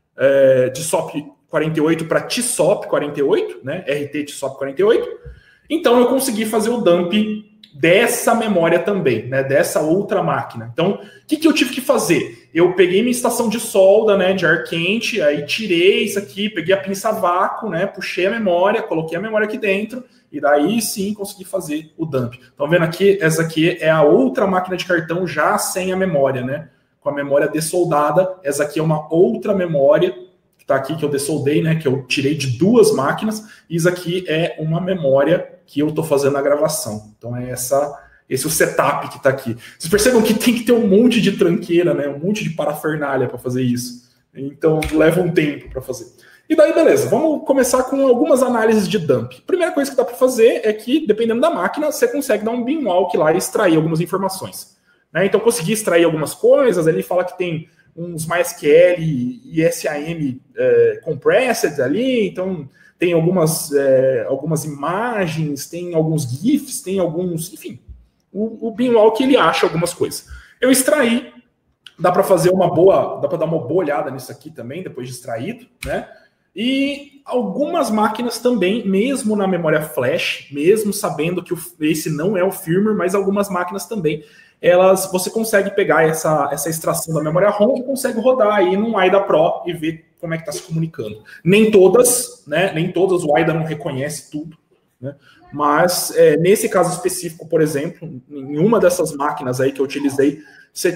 48 para TSOP 48, né? RT TSOP 48. Então eu consegui fazer o dump dessa memória também, né, dessa outra máquina. Então, o que eu tive que fazer? Eu peguei minha estação de solda, né, de ar quente, aí tirei isso aqui, peguei a pinça a vácuo, né, puxei a memória, coloquei a memória aqui dentro, e daí sim consegui fazer o dump. Estão vendo aqui? Essa aqui é a outra máquina de cartão já sem a memória, né, com a memória dessoldada. Essa aqui é uma outra memória que está aqui, que eu dessoldei, né, que eu tirei de duas máquinas, e isso aqui é uma memória que eu estou fazendo a gravação. Então é esse é o setup que está aqui. Vocês percebam que tem que ter um monte de tranqueira, né? Um monte de parafernália para fazer isso. Então leva um tempo para fazer. E daí, beleza, vamos começar com algumas análises de dump. A primeira coisa que dá para fazer é que, dependendo da máquina, você consegue dar um binwalk lá e extrair algumas informações. Né? Então consegui extrair algumas coisas, ele fala que tem uns MySQL e SAM compressed ali, então tem algumas imagens, tem alguns GIFs, tem alguns... Enfim, o binwalk ele acha algumas coisas. Eu extraí, dá para fazer dá para dar uma boa olhada nisso aqui também, depois de extraído, né? E algumas máquinas também, mesmo na memória flash, mesmo sabendo que esse não é o firmware, mas algumas máquinas também, você consegue pegar essa extração da memória ROM e consegue rodar aí num AIDA Pro e ver como é que está se comunicando. Nem todas, né? Nem todas, o AIDA não reconhece tudo, né? Mas nesse caso específico, por exemplo, em uma dessas máquinas aí que eu utilizei, você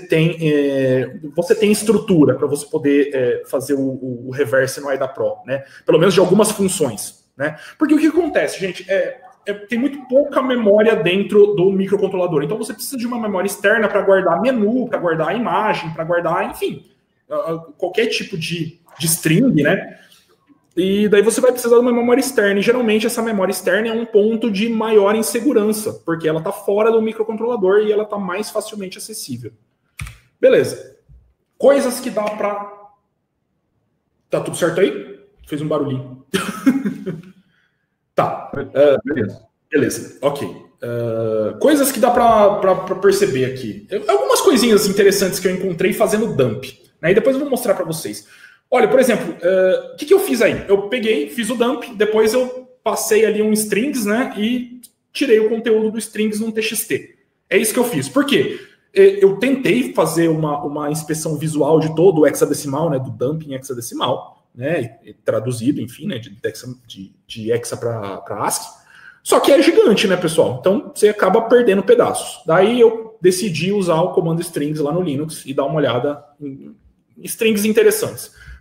tem estrutura para você poder fazer o reverse no AIDA Pro, né? Pelo menos de algumas funções, né? Porque o que acontece, gente, tem muito pouca memória dentro do microcontrolador. Então você precisa de uma memória externa para guardar menu, para guardar a imagem, para guardar, enfim, qualquer tipo de string, né? E daí você vai precisar de uma memória externa. E geralmente essa memória externa é um ponto de maior insegurança, porque ela está fora do microcontrolador e ela está mais facilmente acessível. Beleza. Coisas que dá para... Tá tudo certo aí? Fez um barulhinho. Tá. Beleza. Ok. Coisas que dá para perceber aqui. Algumas coisinhas interessantes que eu encontrei fazendo dump, né? E depois eu vou mostrar para vocês. Olha, por exemplo, o que eu fiz aí? Eu peguei, fiz o dump, depois eu passei ali um strings, né? E tirei o conteúdo do strings num TXT. É isso que eu fiz. Por quê? Eu tentei fazer uma inspeção visual de todo o hexadecimal, né? Do dump em hexadecimal, né? Traduzido, enfim, né? De hexa para ASCII. Só que é gigante, né, pessoal? Então você acaba perdendo pedaços. Daí eu decidi usar o comando strings lá no Linux e dar uma olhada em strings interessantes.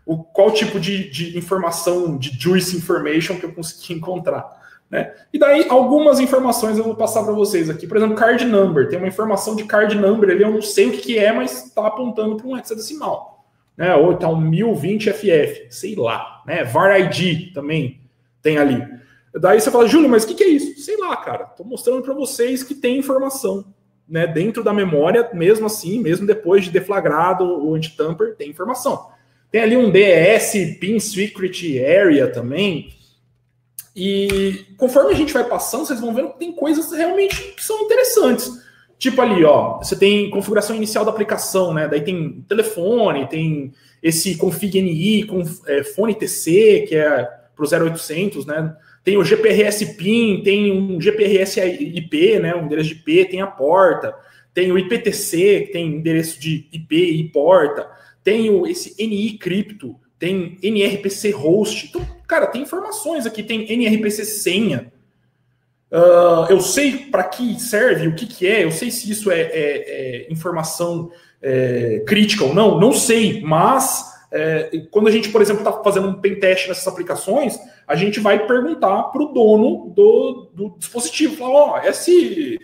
qual tipo de informação, de juice information que eu consegui encontrar, né? E daí, algumas informações eu vou passar para vocês aqui. Por exemplo, card number. Tem uma informação de card number ali, eu não sei o que é, mas está apontando para um hexadecimal, né? Ou então 1020 FF, sei lá, né? VAR ID também tem ali. Daí você fala, Júlio, mas o que é isso? Sei lá, cara. Estou mostrando para vocês que tem informação, né, dentro da memória, mesmo assim, mesmo depois de deflagrado o anti-tamper, tem informação. Tem ali um DES, Pin Secret Area também. E conforme a gente vai passando, vocês vão vendo que tem coisas realmente que são interessantes. Tipo ali, ó, você tem configuração inicial da aplicação, né? Daí tem telefone, tem esse config NI, fone TC, que é para o 0800, né? Tem o GPRS PIN, tem um GPRS IP, né, um endereço de IP, tem a porta, tem o IPTC, que tem endereço de IP e porta, tem esse NI cripto, tem NRPC host. Então, cara, tem informações aqui, tem NRPC senha. Eu sei para que serve, o que é, eu sei se isso é informação crítica ou não, não sei, mas quando a gente, por exemplo, está fazendo um pentest nessas aplicações, a gente vai perguntar para o dono do dispositivo, falar, ó, esse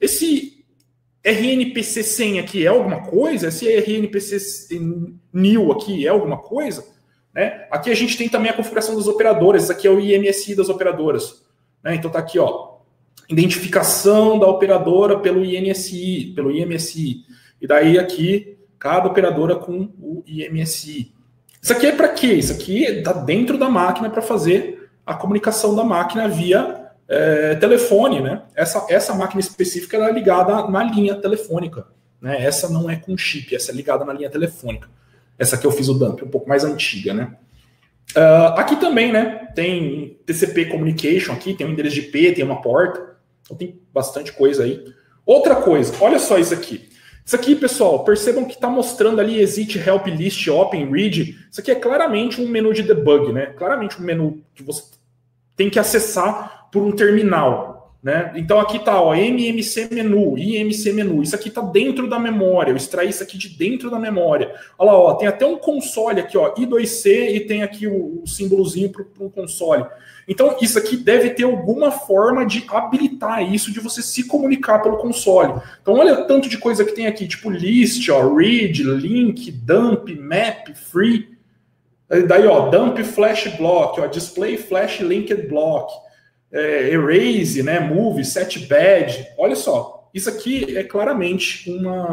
RNPC 100 aqui é alguma coisa? Esse RNPC new aqui é alguma coisa? Né? Aqui a gente tem também a configuração das operadoras, isso aqui é o IMSI das operadoras. Né? Então tá aqui, ó, identificação da operadora pelo IMSI. E daí aqui, cada operadora com o IMSI. Isso aqui é para quê? Isso aqui está dentro da máquina para fazer a comunicação da máquina via telefone, né? Essa máquina específica ela é ligada na linha telefônica, né? Essa não é com chip, essa é ligada na linha telefônica. Essa aqui eu fiz o dump, um pouco mais antiga, né? Aqui também, né? Tem TCP Communication aqui, tem um endereço de IP, tem uma porta, então tem bastante coisa aí. Outra coisa, olha só isso aqui. Isso aqui, pessoal, percebam que está mostrando ali exit, help, list, open, read. Isso aqui é claramente um menu de debug, né? Claramente um menu que você tem que acessar por um terminal, né? Então aqui está, ó, MMC menu, IMC menu. Isso aqui está dentro da memória. Eu extraí isso aqui de dentro da memória. Olha lá, ó, tem até um console aqui, ó, I2C, e tem aqui o símbolozinho para o console. Então, isso aqui deve ter alguma forma de habilitar isso, de você se comunicar pelo console. Então, olha o tanto de coisa que tem aqui, tipo list, ó, read, link, dump, map, free. Daí, ó, dump flash block, ó, display flash linked block, erase, né, move, set badge. Olha só, isso aqui é claramente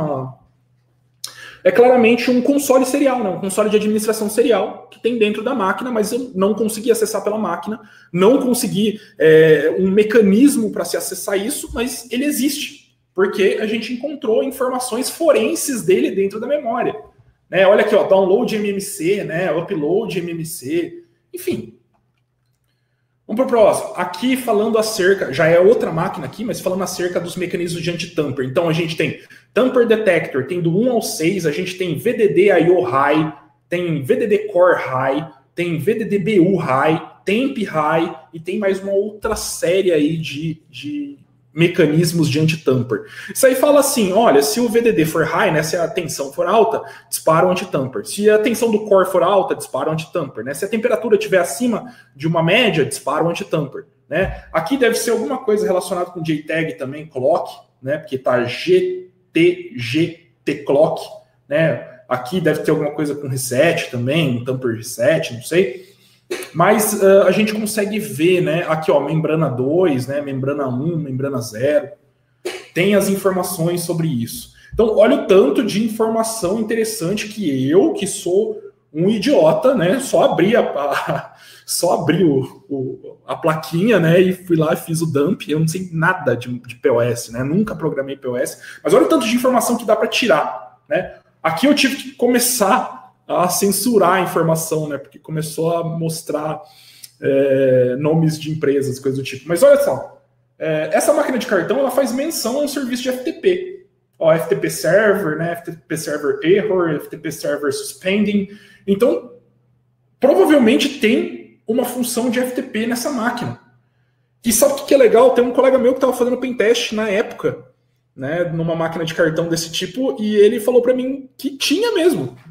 um console serial, né? Um console de administração serial que tem dentro da máquina, mas eu não consegui acessar pela máquina, não consegui um mecanismo para se acessar isso, mas ele existe, porque a gente encontrou informações forenses dele dentro da memória. Né? Olha aqui, ó, download MMC, né? Upload MMC, enfim. Vamos para o próximo. Aqui falando acerca, já é outra máquina aqui, mas falando acerca dos mecanismos de anti-tamper. Então a gente tem Tamper Detector, tem do 1 ao 6, a gente tem VDD IO High, tem VDD Core High, tem VDD BU High, Temp High, e tem mais uma outra série aí de mecanismos de anti-tamper. Isso aí fala assim, olha, se o VDD for high, né, se a tensão for alta, dispara o anti-tamper. Se a tensão do core for alta, dispara o anti-tamper. Né? Se a temperatura estiver acima de uma média, dispara o anti-tamper. Né? Aqui deve ser alguma coisa relacionada com JTAG também, clock, né, porque está GT clock. Né? Aqui deve ter alguma coisa com reset também, um tamper reset, não sei. Mas a gente consegue ver, né? Aqui, ó, membrana 2, né? Membrana 1, membrana 0. Tem as informações sobre isso. Então, olha o tanto de informação interessante que eu, que sou um idiota, né? Só abri a plaquinha, né? E fui lá e fiz o dump. Eu não sei nada de POS, né? Nunca programei POS. Mas olha o tanto de informação que dá para tirar, né? Aqui eu tive que começar a censurar a informação, né? Porque começou a mostrar nomes de empresas, coisas do tipo. Mas olha só, essa máquina de cartão ela faz menção a um serviço de FTP. Ó, FTP Server, né? FTP Server Error, FTP Server Suspending. Então, provavelmente tem uma função de FTP nessa máquina. E sabe o que é legal? Tem um colega meu que estava fazendo pentest na época, né, numa máquina de cartão desse tipo, e ele falou para mim que tinha mesmo.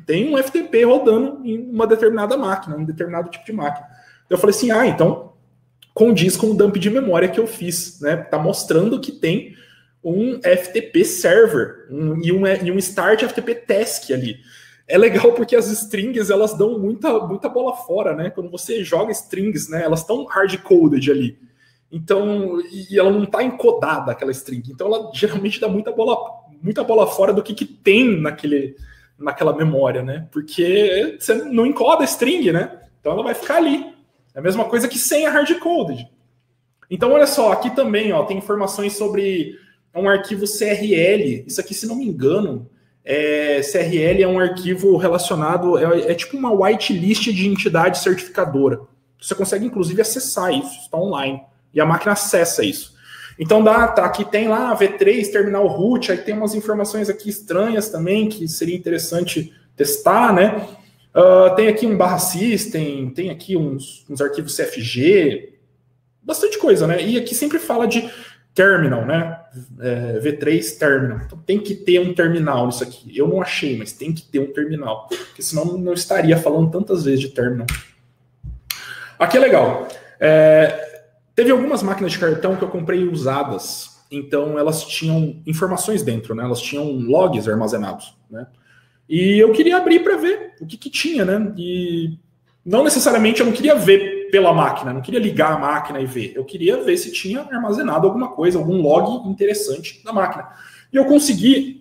tem um FTP rodando em uma determinada máquina, em um determinado tipo de máquina. Eu falei assim, então condiz com o dump de memória que eu fiz, né? Tá mostrando que tem um FTP server e um start FTP task ali. É legal porque as strings, elas dão muita bola fora, né? Quando você joga strings, né? Elas estão hard-coded ali. Então, e ela não está encodada, aquela string. Então, ela geralmente dá muita bola fora do que tem naquela memória, né? Porque você não encoda a string, né? Então, ela vai ficar ali. É a mesma coisa que sem a hard-coded. Então, olha só, aqui também ó, tem informações sobre um arquivo CRL. Isso aqui, se não me engano, CRL é um arquivo relacionado, é tipo uma whitelist de entidade certificadora. Você consegue, inclusive, acessar isso, está online. E a máquina acessa isso. Então, aqui tem lá V3, terminal root, aí tem umas informações aqui estranhas também, que seria interessante testar, né? Tem aqui um /system, tem aqui uns arquivos CFG, bastante coisa, né? E aqui sempre fala de terminal, né? V3 terminal. Então tem que ter um terminal nisso aqui. Eu não achei, mas tem que ter um terminal. Porque senão não estaria falando tantas vezes de terminal. Aqui é legal. Teve algumas máquinas de cartão que eu comprei usadas. Então elas tinham informações dentro, né? Elas tinham logs armazenados, né? E eu queria abrir para ver o que tinha, né? E não necessariamente eu não queria ver pela máquina, não queria ligar a máquina e ver. Eu queria ver se tinha armazenado alguma coisa, algum log interessante na máquina. E eu consegui...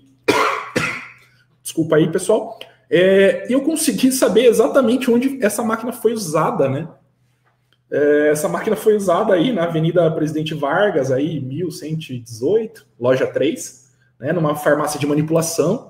Desculpa aí, pessoal. Eu consegui saber exatamente onde essa máquina foi usada, né? Essa máquina foi usada aí na Avenida Presidente Vargas, aí 1118, loja 3, né? Numa farmácia de manipulação.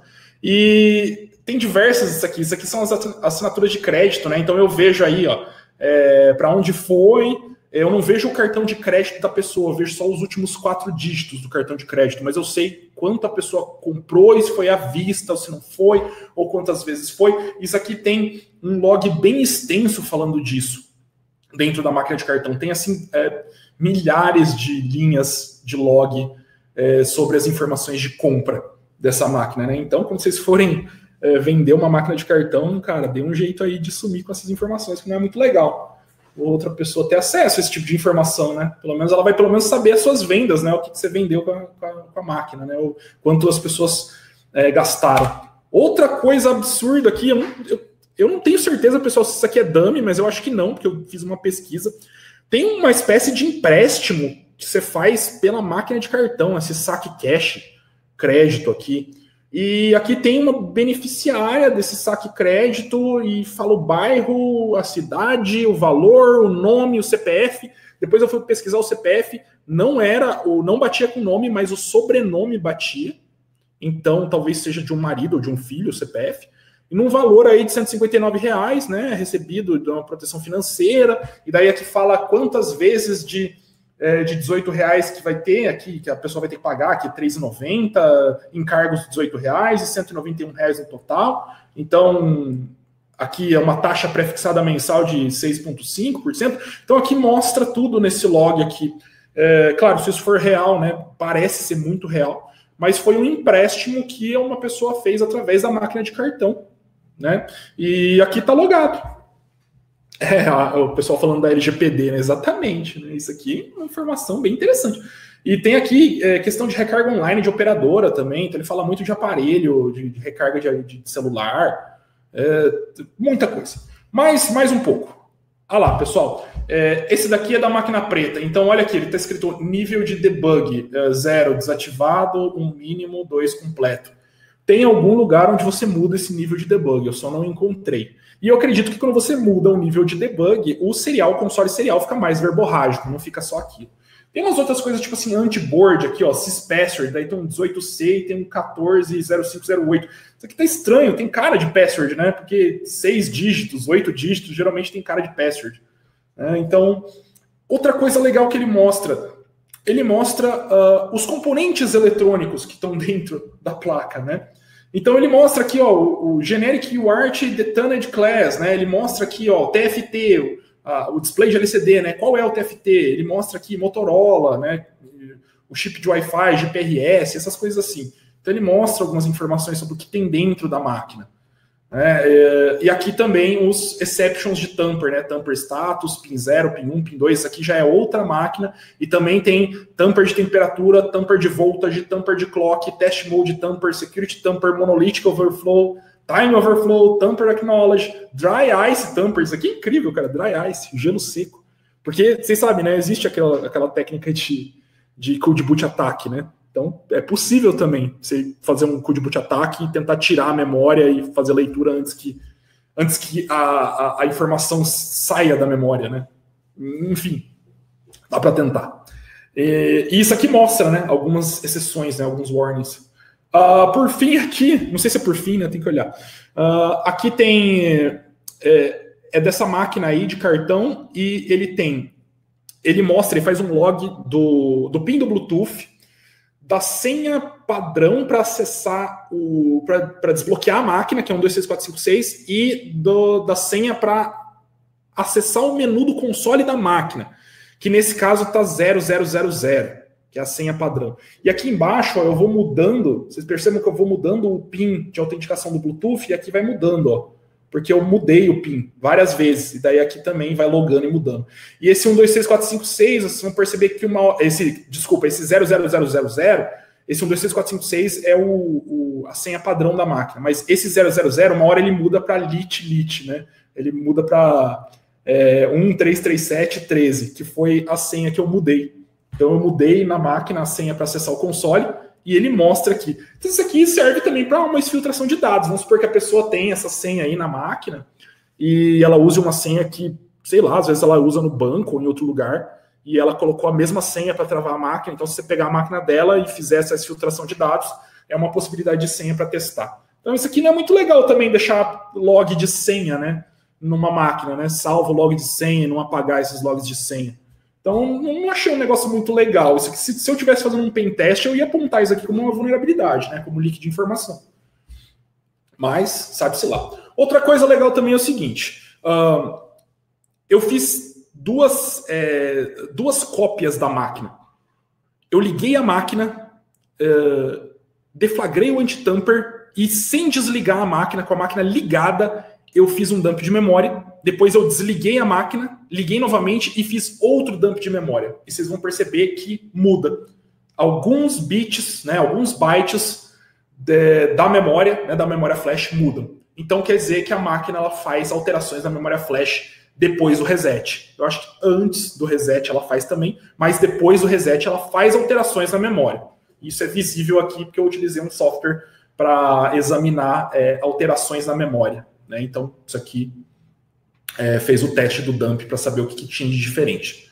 E tem diversas isso aqui são as assinaturas de crédito, né? Então eu vejo aí, ó, para onde foi, eu não vejo o cartão de crédito da pessoa, eu vejo só os últimos 4 dígitos do cartão de crédito, mas eu sei quanto a pessoa comprou, se foi à vista, ou se não foi, ou quantas vezes foi. Isso aqui tem um log bem extenso falando disso dentro da máquina de cartão. Tem, assim, milhares de linhas de log sobre as informações de compra dessa máquina, né? Então, quando vocês forem vender uma máquina de cartão, cara, dê um jeito aí de sumir com essas informações, que não é muito legal. Outra pessoa ter acesso a esse tipo de informação, né? Ela vai saber as suas vendas, né? O que você vendeu com a máquina, né? O quanto as pessoas gastaram. Outra coisa absurda aqui, eu não tenho certeza, pessoal, se isso aqui é dummy, mas eu acho que não, porque eu fiz uma pesquisa. Tem uma espécie de empréstimo que você faz pela máquina de cartão, esse saque cash crédito aqui. E aqui tem uma beneficiária desse saque crédito e fala o bairro, a cidade, o valor, o nome, o CPF. Depois eu fui pesquisar o CPF, não batia com o nome, mas o sobrenome batia. Então talvez seja de um marido ou de um filho o CPF. E num valor aí de R$159, né, recebido de uma proteção financeira. E daí aqui fala quantas vezes de R$18 que vai ter aqui, que a pessoa vai ter que pagar aqui, R$3,90, encargos de R$18 e R$191 no total. Então, aqui é uma taxa pré-fixada mensal de 6,5%. Então, aqui mostra tudo nesse log aqui. Claro, se isso for real, né, parece ser muito real, mas foi um empréstimo que uma pessoa fez através da máquina de cartão, né? E aqui está logado. O pessoal falando da LGPD, né? Exatamente, né? Isso aqui é uma informação bem interessante. E tem aqui questão de recarga online de operadora também, então ele fala muito de aparelho, de recarga de celular, muita coisa. Mas mais um pouco. Ah lá, pessoal, esse daqui é da máquina preta, então olha aqui, ele está escrito nível de debug, 0 desativado, 1 mínimo, 2 completo. Tem algum lugar onde você muda esse nível de debug, eu só não encontrei. E eu acredito que quando você muda o nível de debug, o console serial fica mais verborrágico, não fica só aquilo. Tem umas outras coisas, tipo assim, anti-board aqui, ó, syspassword, daí tem um 18C e tem um 140508. Isso aqui tá estranho, tem cara de password, né? Porque 6 dígitos, 8 dígitos, geralmente tem cara de password. Então, outra coisa legal que ele mostra os componentes eletrônicos que estão dentro da placa, né? Então ele mostra aqui, ó, o Generic UART Detained Class, né? Ele mostra aqui, ó, o TFT, o display de LCD, né? Qual é o TFT? Ele mostra aqui Motorola, né? O chip de Wi-Fi, GPRS, essas coisas assim. Então ele mostra algumas informações sobre o que tem dentro da máquina. E aqui também os exceptions de tamper, né? Tamper status, pin 0, pin 1, pin 2, isso aqui já é outra máquina, e também tem tamper de temperatura, tamper de voltage, tamper de clock, test mode tamper, security tamper, monolithic overflow, time overflow, tamper acknowledge, dry ice tamper, isso aqui é incrível, cara, dry ice, gelo seco. Porque, vocês sabem, né? Existe aquela técnica de cold boot attack, né? Então, é possível também você fazer um cold boot attack e tentar tirar a memória e fazer a leitura antes que a informação saia da memória, né? Enfim, dá para tentar. E isso aqui mostra, né, algumas exceções, né, alguns warnings. Por fim, aqui, não sei se é por fim, né, tem que olhar. Aqui tem... É dessa máquina aí de cartão e ele mostra, ele faz um log do pin do Bluetooth, da senha padrão para acessar para desbloquear a máquina, que é 123456, e da senha para acessar o menu do console da máquina, que nesse caso está 0000, que é a senha padrão. E aqui embaixo, ó, eu vou mudando, vocês percebem que eu vou mudando o PIN de autenticação do Bluetooth, e aqui vai mudando, ó, porque eu mudei o PIN várias vezes, e daí aqui também vai logando e mudando. E esse 123456, vocês vão perceber que esse 00000, esse 123456 é a senha padrão da máquina, mas esse 000, uma hora ele muda para lit, né? Ele muda para 133713, que foi a senha que eu mudei. Então eu mudei na máquina a senha para acessar o console, e ele mostra aqui. Então, isso aqui serve também para uma exfiltração de dados. Vamos supor que a pessoa tem essa senha aí na máquina e ela use uma senha que, sei lá, às vezes ela usa no banco ou em outro lugar e ela colocou a mesma senha para travar a máquina. Então, se você pegar a máquina dela e fizer essa exfiltração de dados, é uma possibilidade de senha para testar. Então, isso aqui não é muito legal também, deixar log de senha, né, numa máquina, né? Salvo log de senha e não apagar esses logs de senha. Então, não achei um negócio muito legal. Isso aqui, se eu estivesse fazendo um pen test, eu ia apontar isso aqui como uma vulnerabilidade, né? Como leak de informação. Mas, sabe-se lá. Outra coisa legal também é o seguinte. Eu fiz duas cópias da máquina. Eu liguei a máquina, deflagrei o anti-tamper e, sem desligar a máquina, com a máquina ligada, eu fiz um dump de memória. Depois eu desliguei a máquina, liguei novamente e fiz outro dump de memória. E vocês vão perceber que muda. Alguns bits, né, alguns bytes da memória, né, da memória flash mudam. Então quer dizer que a máquina ela faz alterações na memória flash depois do reset. Eu acho que antes do reset ela faz também, mas depois do reset ela faz alterações na memória. Isso é visível aqui porque eu utilizei um software para examinar alterações na memória, né? Então isso aqui fez o teste do dump para saber o que tinha de diferente.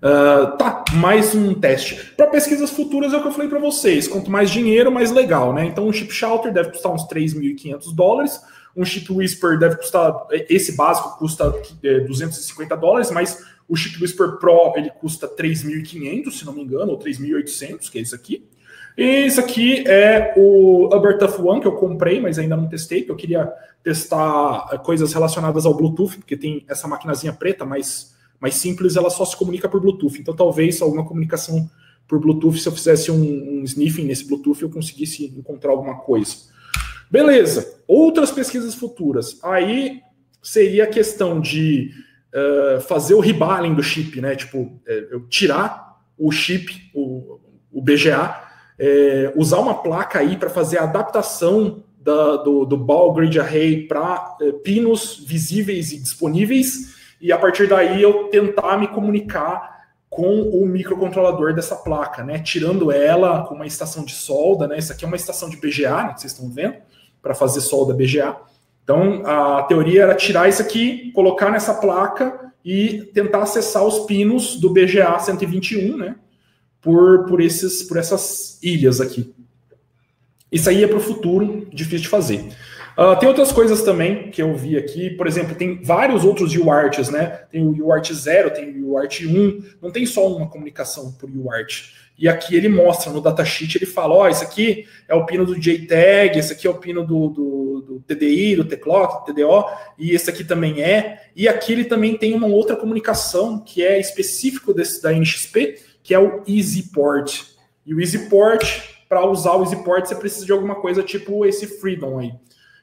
Mais um teste. Para pesquisas futuras é o que eu falei para vocês. Quanto mais dinheiro, mais legal, né? Então um chip Shouter deve custar uns $3.500. Um chip Whisper deve custar... Esse básico custa $250, mas o chip Whisper Pro ele custa $3.500, se não me engano, ou $3.800, que é esse aqui. E esse aqui é o UberTough One, que eu comprei, mas ainda não testei, porque eu queria testar coisas relacionadas ao Bluetooth, porque tem essa maquinazinha preta, mais simples, ela só se comunica por Bluetooth. Então talvez alguma comunicação por Bluetooth, se eu fizesse um sniffing nesse Bluetooth, eu conseguisse encontrar alguma coisa. Beleza, outras pesquisas futuras. Aí seria a questão de fazer o reballing do chip, né? Tipo, eu tirar o chip, o BGA, usar uma placa aí para fazer a adaptação do Ball Grid Array para pinos visíveis e disponíveis, e a partir daí eu tentar me comunicar com o microcontrolador dessa placa, né? Tirando ela com uma estação de solda, né? Isso aqui é uma estação de BGA, né, que vocês estão vendo, para fazer solda BGA. Então a teoria era tirar isso aqui, colocar nessa placa e tentar acessar os pinos do BGA 121, né? Por essas ilhas aqui. Isso aí é para o futuro, difícil de fazer. Tem outras coisas também que eu vi aqui, por exemplo, tem vários outros UARTs, né? Tem o UART 0, tem o UART 1, não tem só uma comunicação por UART. E aqui ele mostra no datasheet, ele fala, isso aqui é o pino do JTAG, esse aqui é o pino do TDI, do TClock, do TDO, e esse aqui também é. E aqui ele também tem uma outra comunicação que é específico da NXP, que é o EasyPort. E o EasyPort, para usar o EasyPort, você precisa de alguma coisa tipo esse Freedom aí.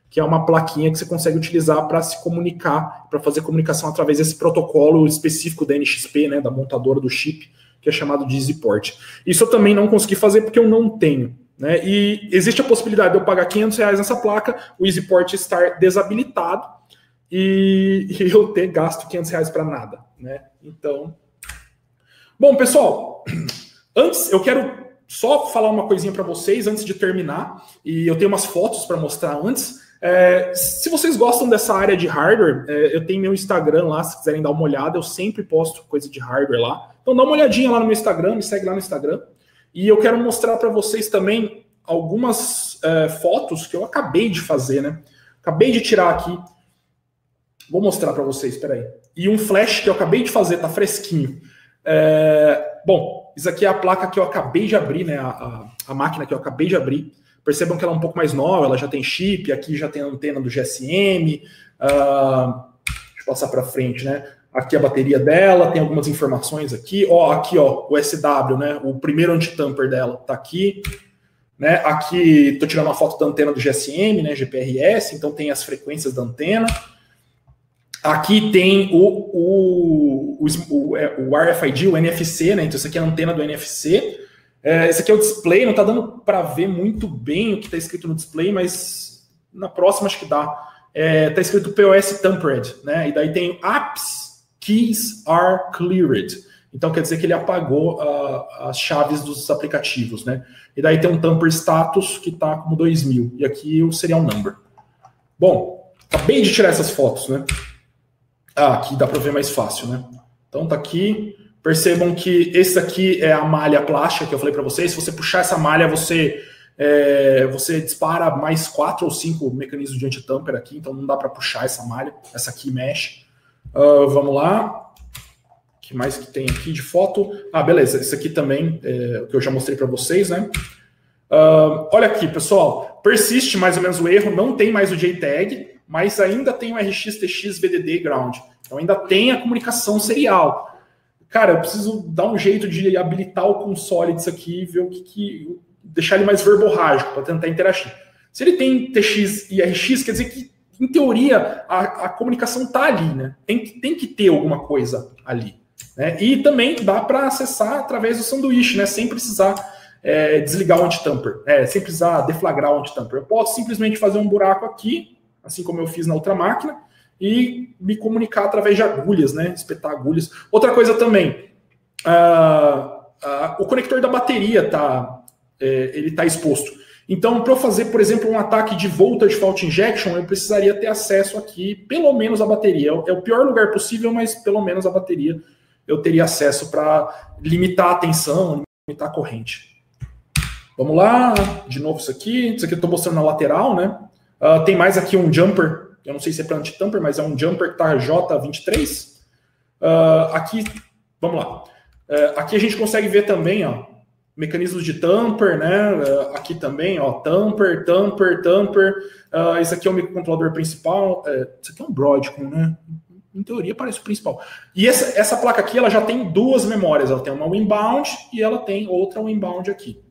que é uma plaquinha que você consegue utilizar para se comunicar, para fazer comunicação através desse protocolo específico da NXP, né, da montadora do chip, que é chamado de EasyPort. Isso eu também não consegui fazer porque eu não tenho, né? E existe a possibilidade de eu pagar R$500 nessa placa, o EasyPort estar desabilitado e eu ter gasto R$500 para nada, né? Então, bom, pessoal, antes eu quero só falar uma coisinha para vocês antes de terminar, e eu tenho umas fotos para mostrar antes. Se vocês gostam dessa área de hardware, eu tenho meu Instagram lá, se quiserem dar uma olhada, eu sempre posto coisa de hardware lá. Então dá uma olhadinha lá no meu Instagram, me segue lá no Instagram. E eu quero mostrar para vocês também algumas fotos que eu acabei de fazer, né? Acabei de tirar aqui. Vou mostrar para vocês, espera aí. E um flash que eu acabei de fazer, tá fresquinho. Bom, isso aqui é a placa que eu acabei de abrir, né? A máquina que eu acabei de abrir. Percebam que ela é um pouco mais nova, ela já tem chip, aqui já tem a antena do GSM. Deixa eu passar para frente, né? Aqui a bateria dela, tem algumas informações aqui. Aqui, ó, o SW, né? O primeiro anti-tamper dela tá aqui. Né? Aqui, tô tirando uma foto da antena do GSM, né? GPRS, então tem as frequências da antena. Aqui tem o RFID, o NFC, né? Então isso aqui é a antena do NFC. Esse aqui é o display, não está dando para ver muito bem o que está escrito no display, mas na próxima acho que dá. Está escrito POS Tampered, né? E daí tem Apps Keys are Cleared. Então quer dizer que ele apagou as chaves dos aplicativos, né? E daí tem um Tamper Status que está como 2000. E aqui o Serial Number. Bom, acabei de tirar essas fotos, né? Aqui dá para ver mais fácil, né? Então tá aqui. Percebam que esse aqui é a malha plástica que eu falei para vocês. Se você puxar essa malha, você dispara mais 4 ou 5 mecanismos de anti-tamper aqui. Então não dá para puxar essa malha. Essa aqui mexe. Vamos lá. O que mais que tem aqui de foto? Beleza. Esse aqui também, o que eu já mostrei para vocês, né? Olha aqui, pessoal. Persiste mais ou menos o erro. Não tem mais o JTAG, mas ainda tem o RX-TX VDD Ground. Então ainda tem a comunicação serial. Cara, eu preciso dar um jeito de habilitar o console disso aqui e ver o que deixar ele mais verborrágico para tentar interagir. Se ele tem TX e RX, quer dizer que, em teoria, a comunicação está ali, né? Tem que ter alguma coisa ali. Né? E também dá para acessar através do sanduíche, né? Sem precisar desligar o anti-tamper, sem precisar deflagrar o anti-tamper. Eu posso simplesmente fazer um buraco aqui, assim como eu fiz na outra máquina, e me comunicar através de agulhas, né? Espetar agulhas. Outra coisa também, o conector da bateria ele tá exposto. Então, para eu fazer, por exemplo, um ataque de voltage fault injection, eu precisaria ter acesso aqui, pelo menos à bateria. É o pior lugar possível, mas pelo menos a bateria eu teria acesso para limitar a tensão, limitar a corrente. Vamos lá, de novo isso aqui eu estou mostrando na lateral, né? Tem mais aqui um jumper. Eu não sei se é para anti-tamper, mas é um jumper que está J23. Aqui, vamos lá. Aqui a gente consegue ver também, ó, mecanismos de tamper, né? Aqui também, ó, tamper. Esse aqui é o microcontrolador principal. Isso aqui é um Broadcom, né? Em teoria parece o principal. E essa placa aqui, ela já tem duas memórias. Ela tem uma inbound e ela tem outra inbound aqui.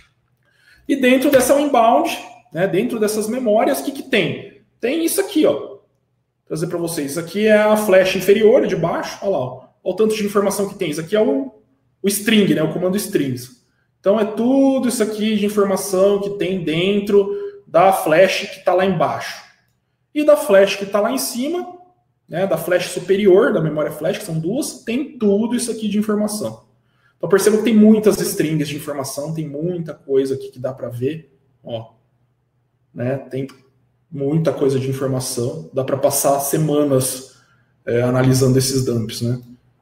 E dentro dessa inbound, né? Dentro dessas memórias, o que tem? Tem isso aqui, ó. Vou trazer para vocês. Isso aqui é a flash inferior de baixo. Olha lá, ó. Olha o tanto de informação que tem. Isso aqui é o string, né? O comando strings. Então é tudo isso aqui de informação que tem dentro da flash que está lá embaixo. E da flash que está lá em cima, né? Da flash superior, da memória flash, que são duas, tem tudo isso aqui de informação. Então percebam que tem muitas strings de informação, tem muita coisa aqui que dá para ver. Ó, né? Tem muita coisa de informação, dá para passar semanas analisando esses dumps, né?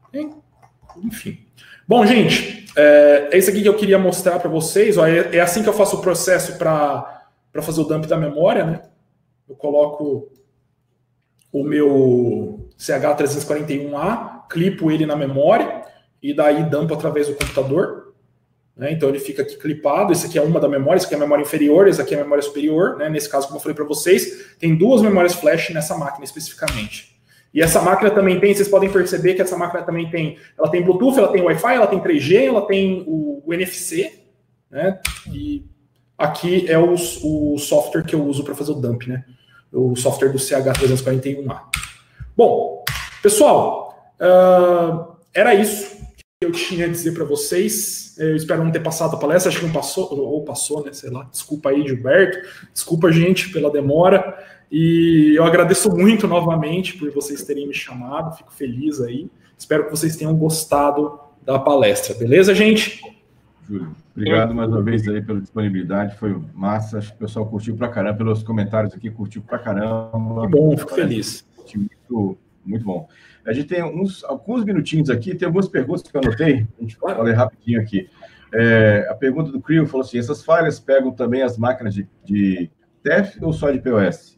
Enfim. Bom, gente, é isso aqui que eu queria mostrar para vocês. Ó, é assim que eu faço o processo para fazer o dump da memória, né? Eu coloco o meu CH341A, clipo ele na memória e daí dumpo através do computador. Né? Então ele fica aqui clipado. Esse aqui é uma da memória, esse aqui é a memória inferior, esse aqui é a memória superior. Né? Nesse caso, como eu falei para vocês, tem duas memórias flash nessa máquina especificamente. E essa máquina também tem, vocês podem perceber que essa máquina também tem, ela tem Bluetooth, ela tem Wi-Fi, ela tem 3G, ela tem o NFC, né? E aqui é o software que eu uso para fazer o dump, né? o software do CH341A. Bom, pessoal, era isso que eu tinha a dizer para vocês. Eu espero não ter passado a palestra, acho que não passou, ou passou, né, sei lá. Desculpa aí, Gilberto. Desculpa, gente, pela demora. E eu agradeço muito novamente por vocês terem me chamado, fico feliz aí. Espero que vocês tenham gostado da palestra, beleza, gente? Júlio, obrigado mais uma vez aí pela disponibilidade, foi massa, acho que o pessoal curtiu pra caramba, pelos comentários aqui, curtiu pra caramba. Que bom, fico feliz. Muito, muito bom. A gente tem alguns minutinhos aqui, tem algumas perguntas que eu anotei, a gente vai ler rapidinho aqui. A pergunta do Crio falou assim, essas falhas pegam também as máquinas de TEF ou só de POS?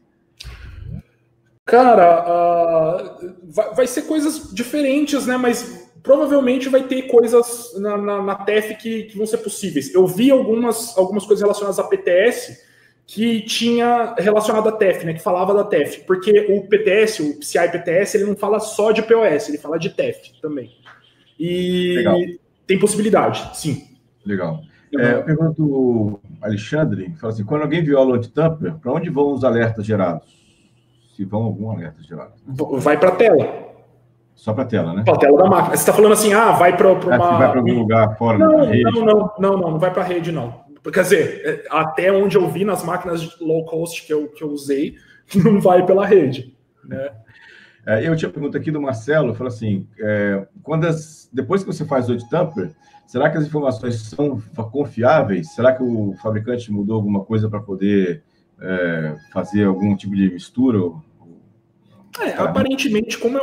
Cara, vai ser coisas diferentes, né? Mas provavelmente vai ter coisas na TEF que vão ser possíveis. Eu vi algumas coisas relacionadas a PTS que tinha relacionado a TEF, né? Que falava da TEF. Porque o PTS, o PCI PTS, ele não fala só de POS, ele fala de TEF também. E legal. Tem possibilidade, sim. Legal. A pergunta do Alexandre fala assim: quando alguém viola o anti-tamper, para onde vão os alertas gerados? Se vão algum alerta gerado. Vai para a tela. Só para a tela, né? Para a tela da máquina. Você está falando assim, vai para uma... vai para algum lugar fora da rede? Não vai para a rede, não. Quer dizer, até onde eu vi nas máquinas low cost que eu usei, não vai pela rede. Né? Eu tinha uma pergunta aqui do Marcelo, falou assim, depois que você faz o anti-tamper, será que as informações são confiáveis? Será que o fabricante mudou alguma coisa para poder fazer algum tipo de mistura? Aparentemente, como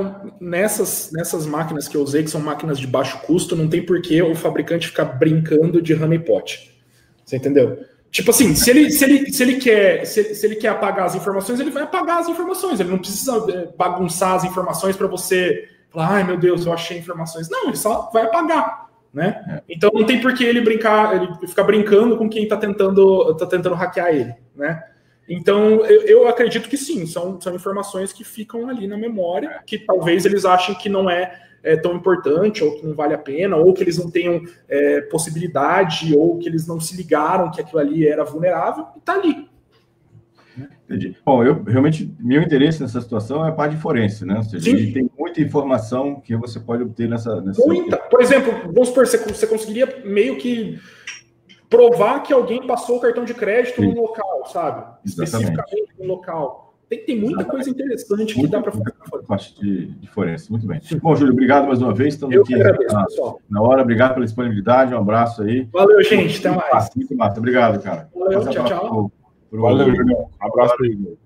nessas máquinas que eu usei, que são máquinas de baixo custo, não tem por que o fabricante ficar brincando de honeypot. Você entendeu? Tipo assim, se ele quer apagar as informações, ele vai apagar as informações. Ele não precisa bagunçar as informações para você falar, ai meu Deus, eu achei informações. Não, ele só vai apagar. Né? Então não tem por que ele ficar brincando com quem está tentando hackear ele. Né? Então, eu acredito que sim, são informações que ficam ali na memória, que talvez eles achem que não é tão importante, ou que não vale a pena, ou que eles não tenham possibilidade, ou que eles não se ligaram que aquilo ali era vulnerável, e está ali. Entendi. Bom, meu interesse nessa situação é a parte de forense, né? Ou seja, ele tem muita informação que você pode obter nessa... Muita. Por exemplo, vamos supor, você conseguiria meio que provar que alguém passou o cartão de crédito num local, sabe? Exatamente. Especificamente num local. Tem muita coisa interessante que dá para fazer. Parte de forense, muito bem. Bom, Júlio, obrigado mais uma vez. Estamos aqui pessoal. Na hora. Obrigado pela disponibilidade. Um abraço aí. Valeu, gente. Até mais. Muito massa. Obrigado, cara. Valeu, tchau. Valeu, Júlio. Um abraço aí.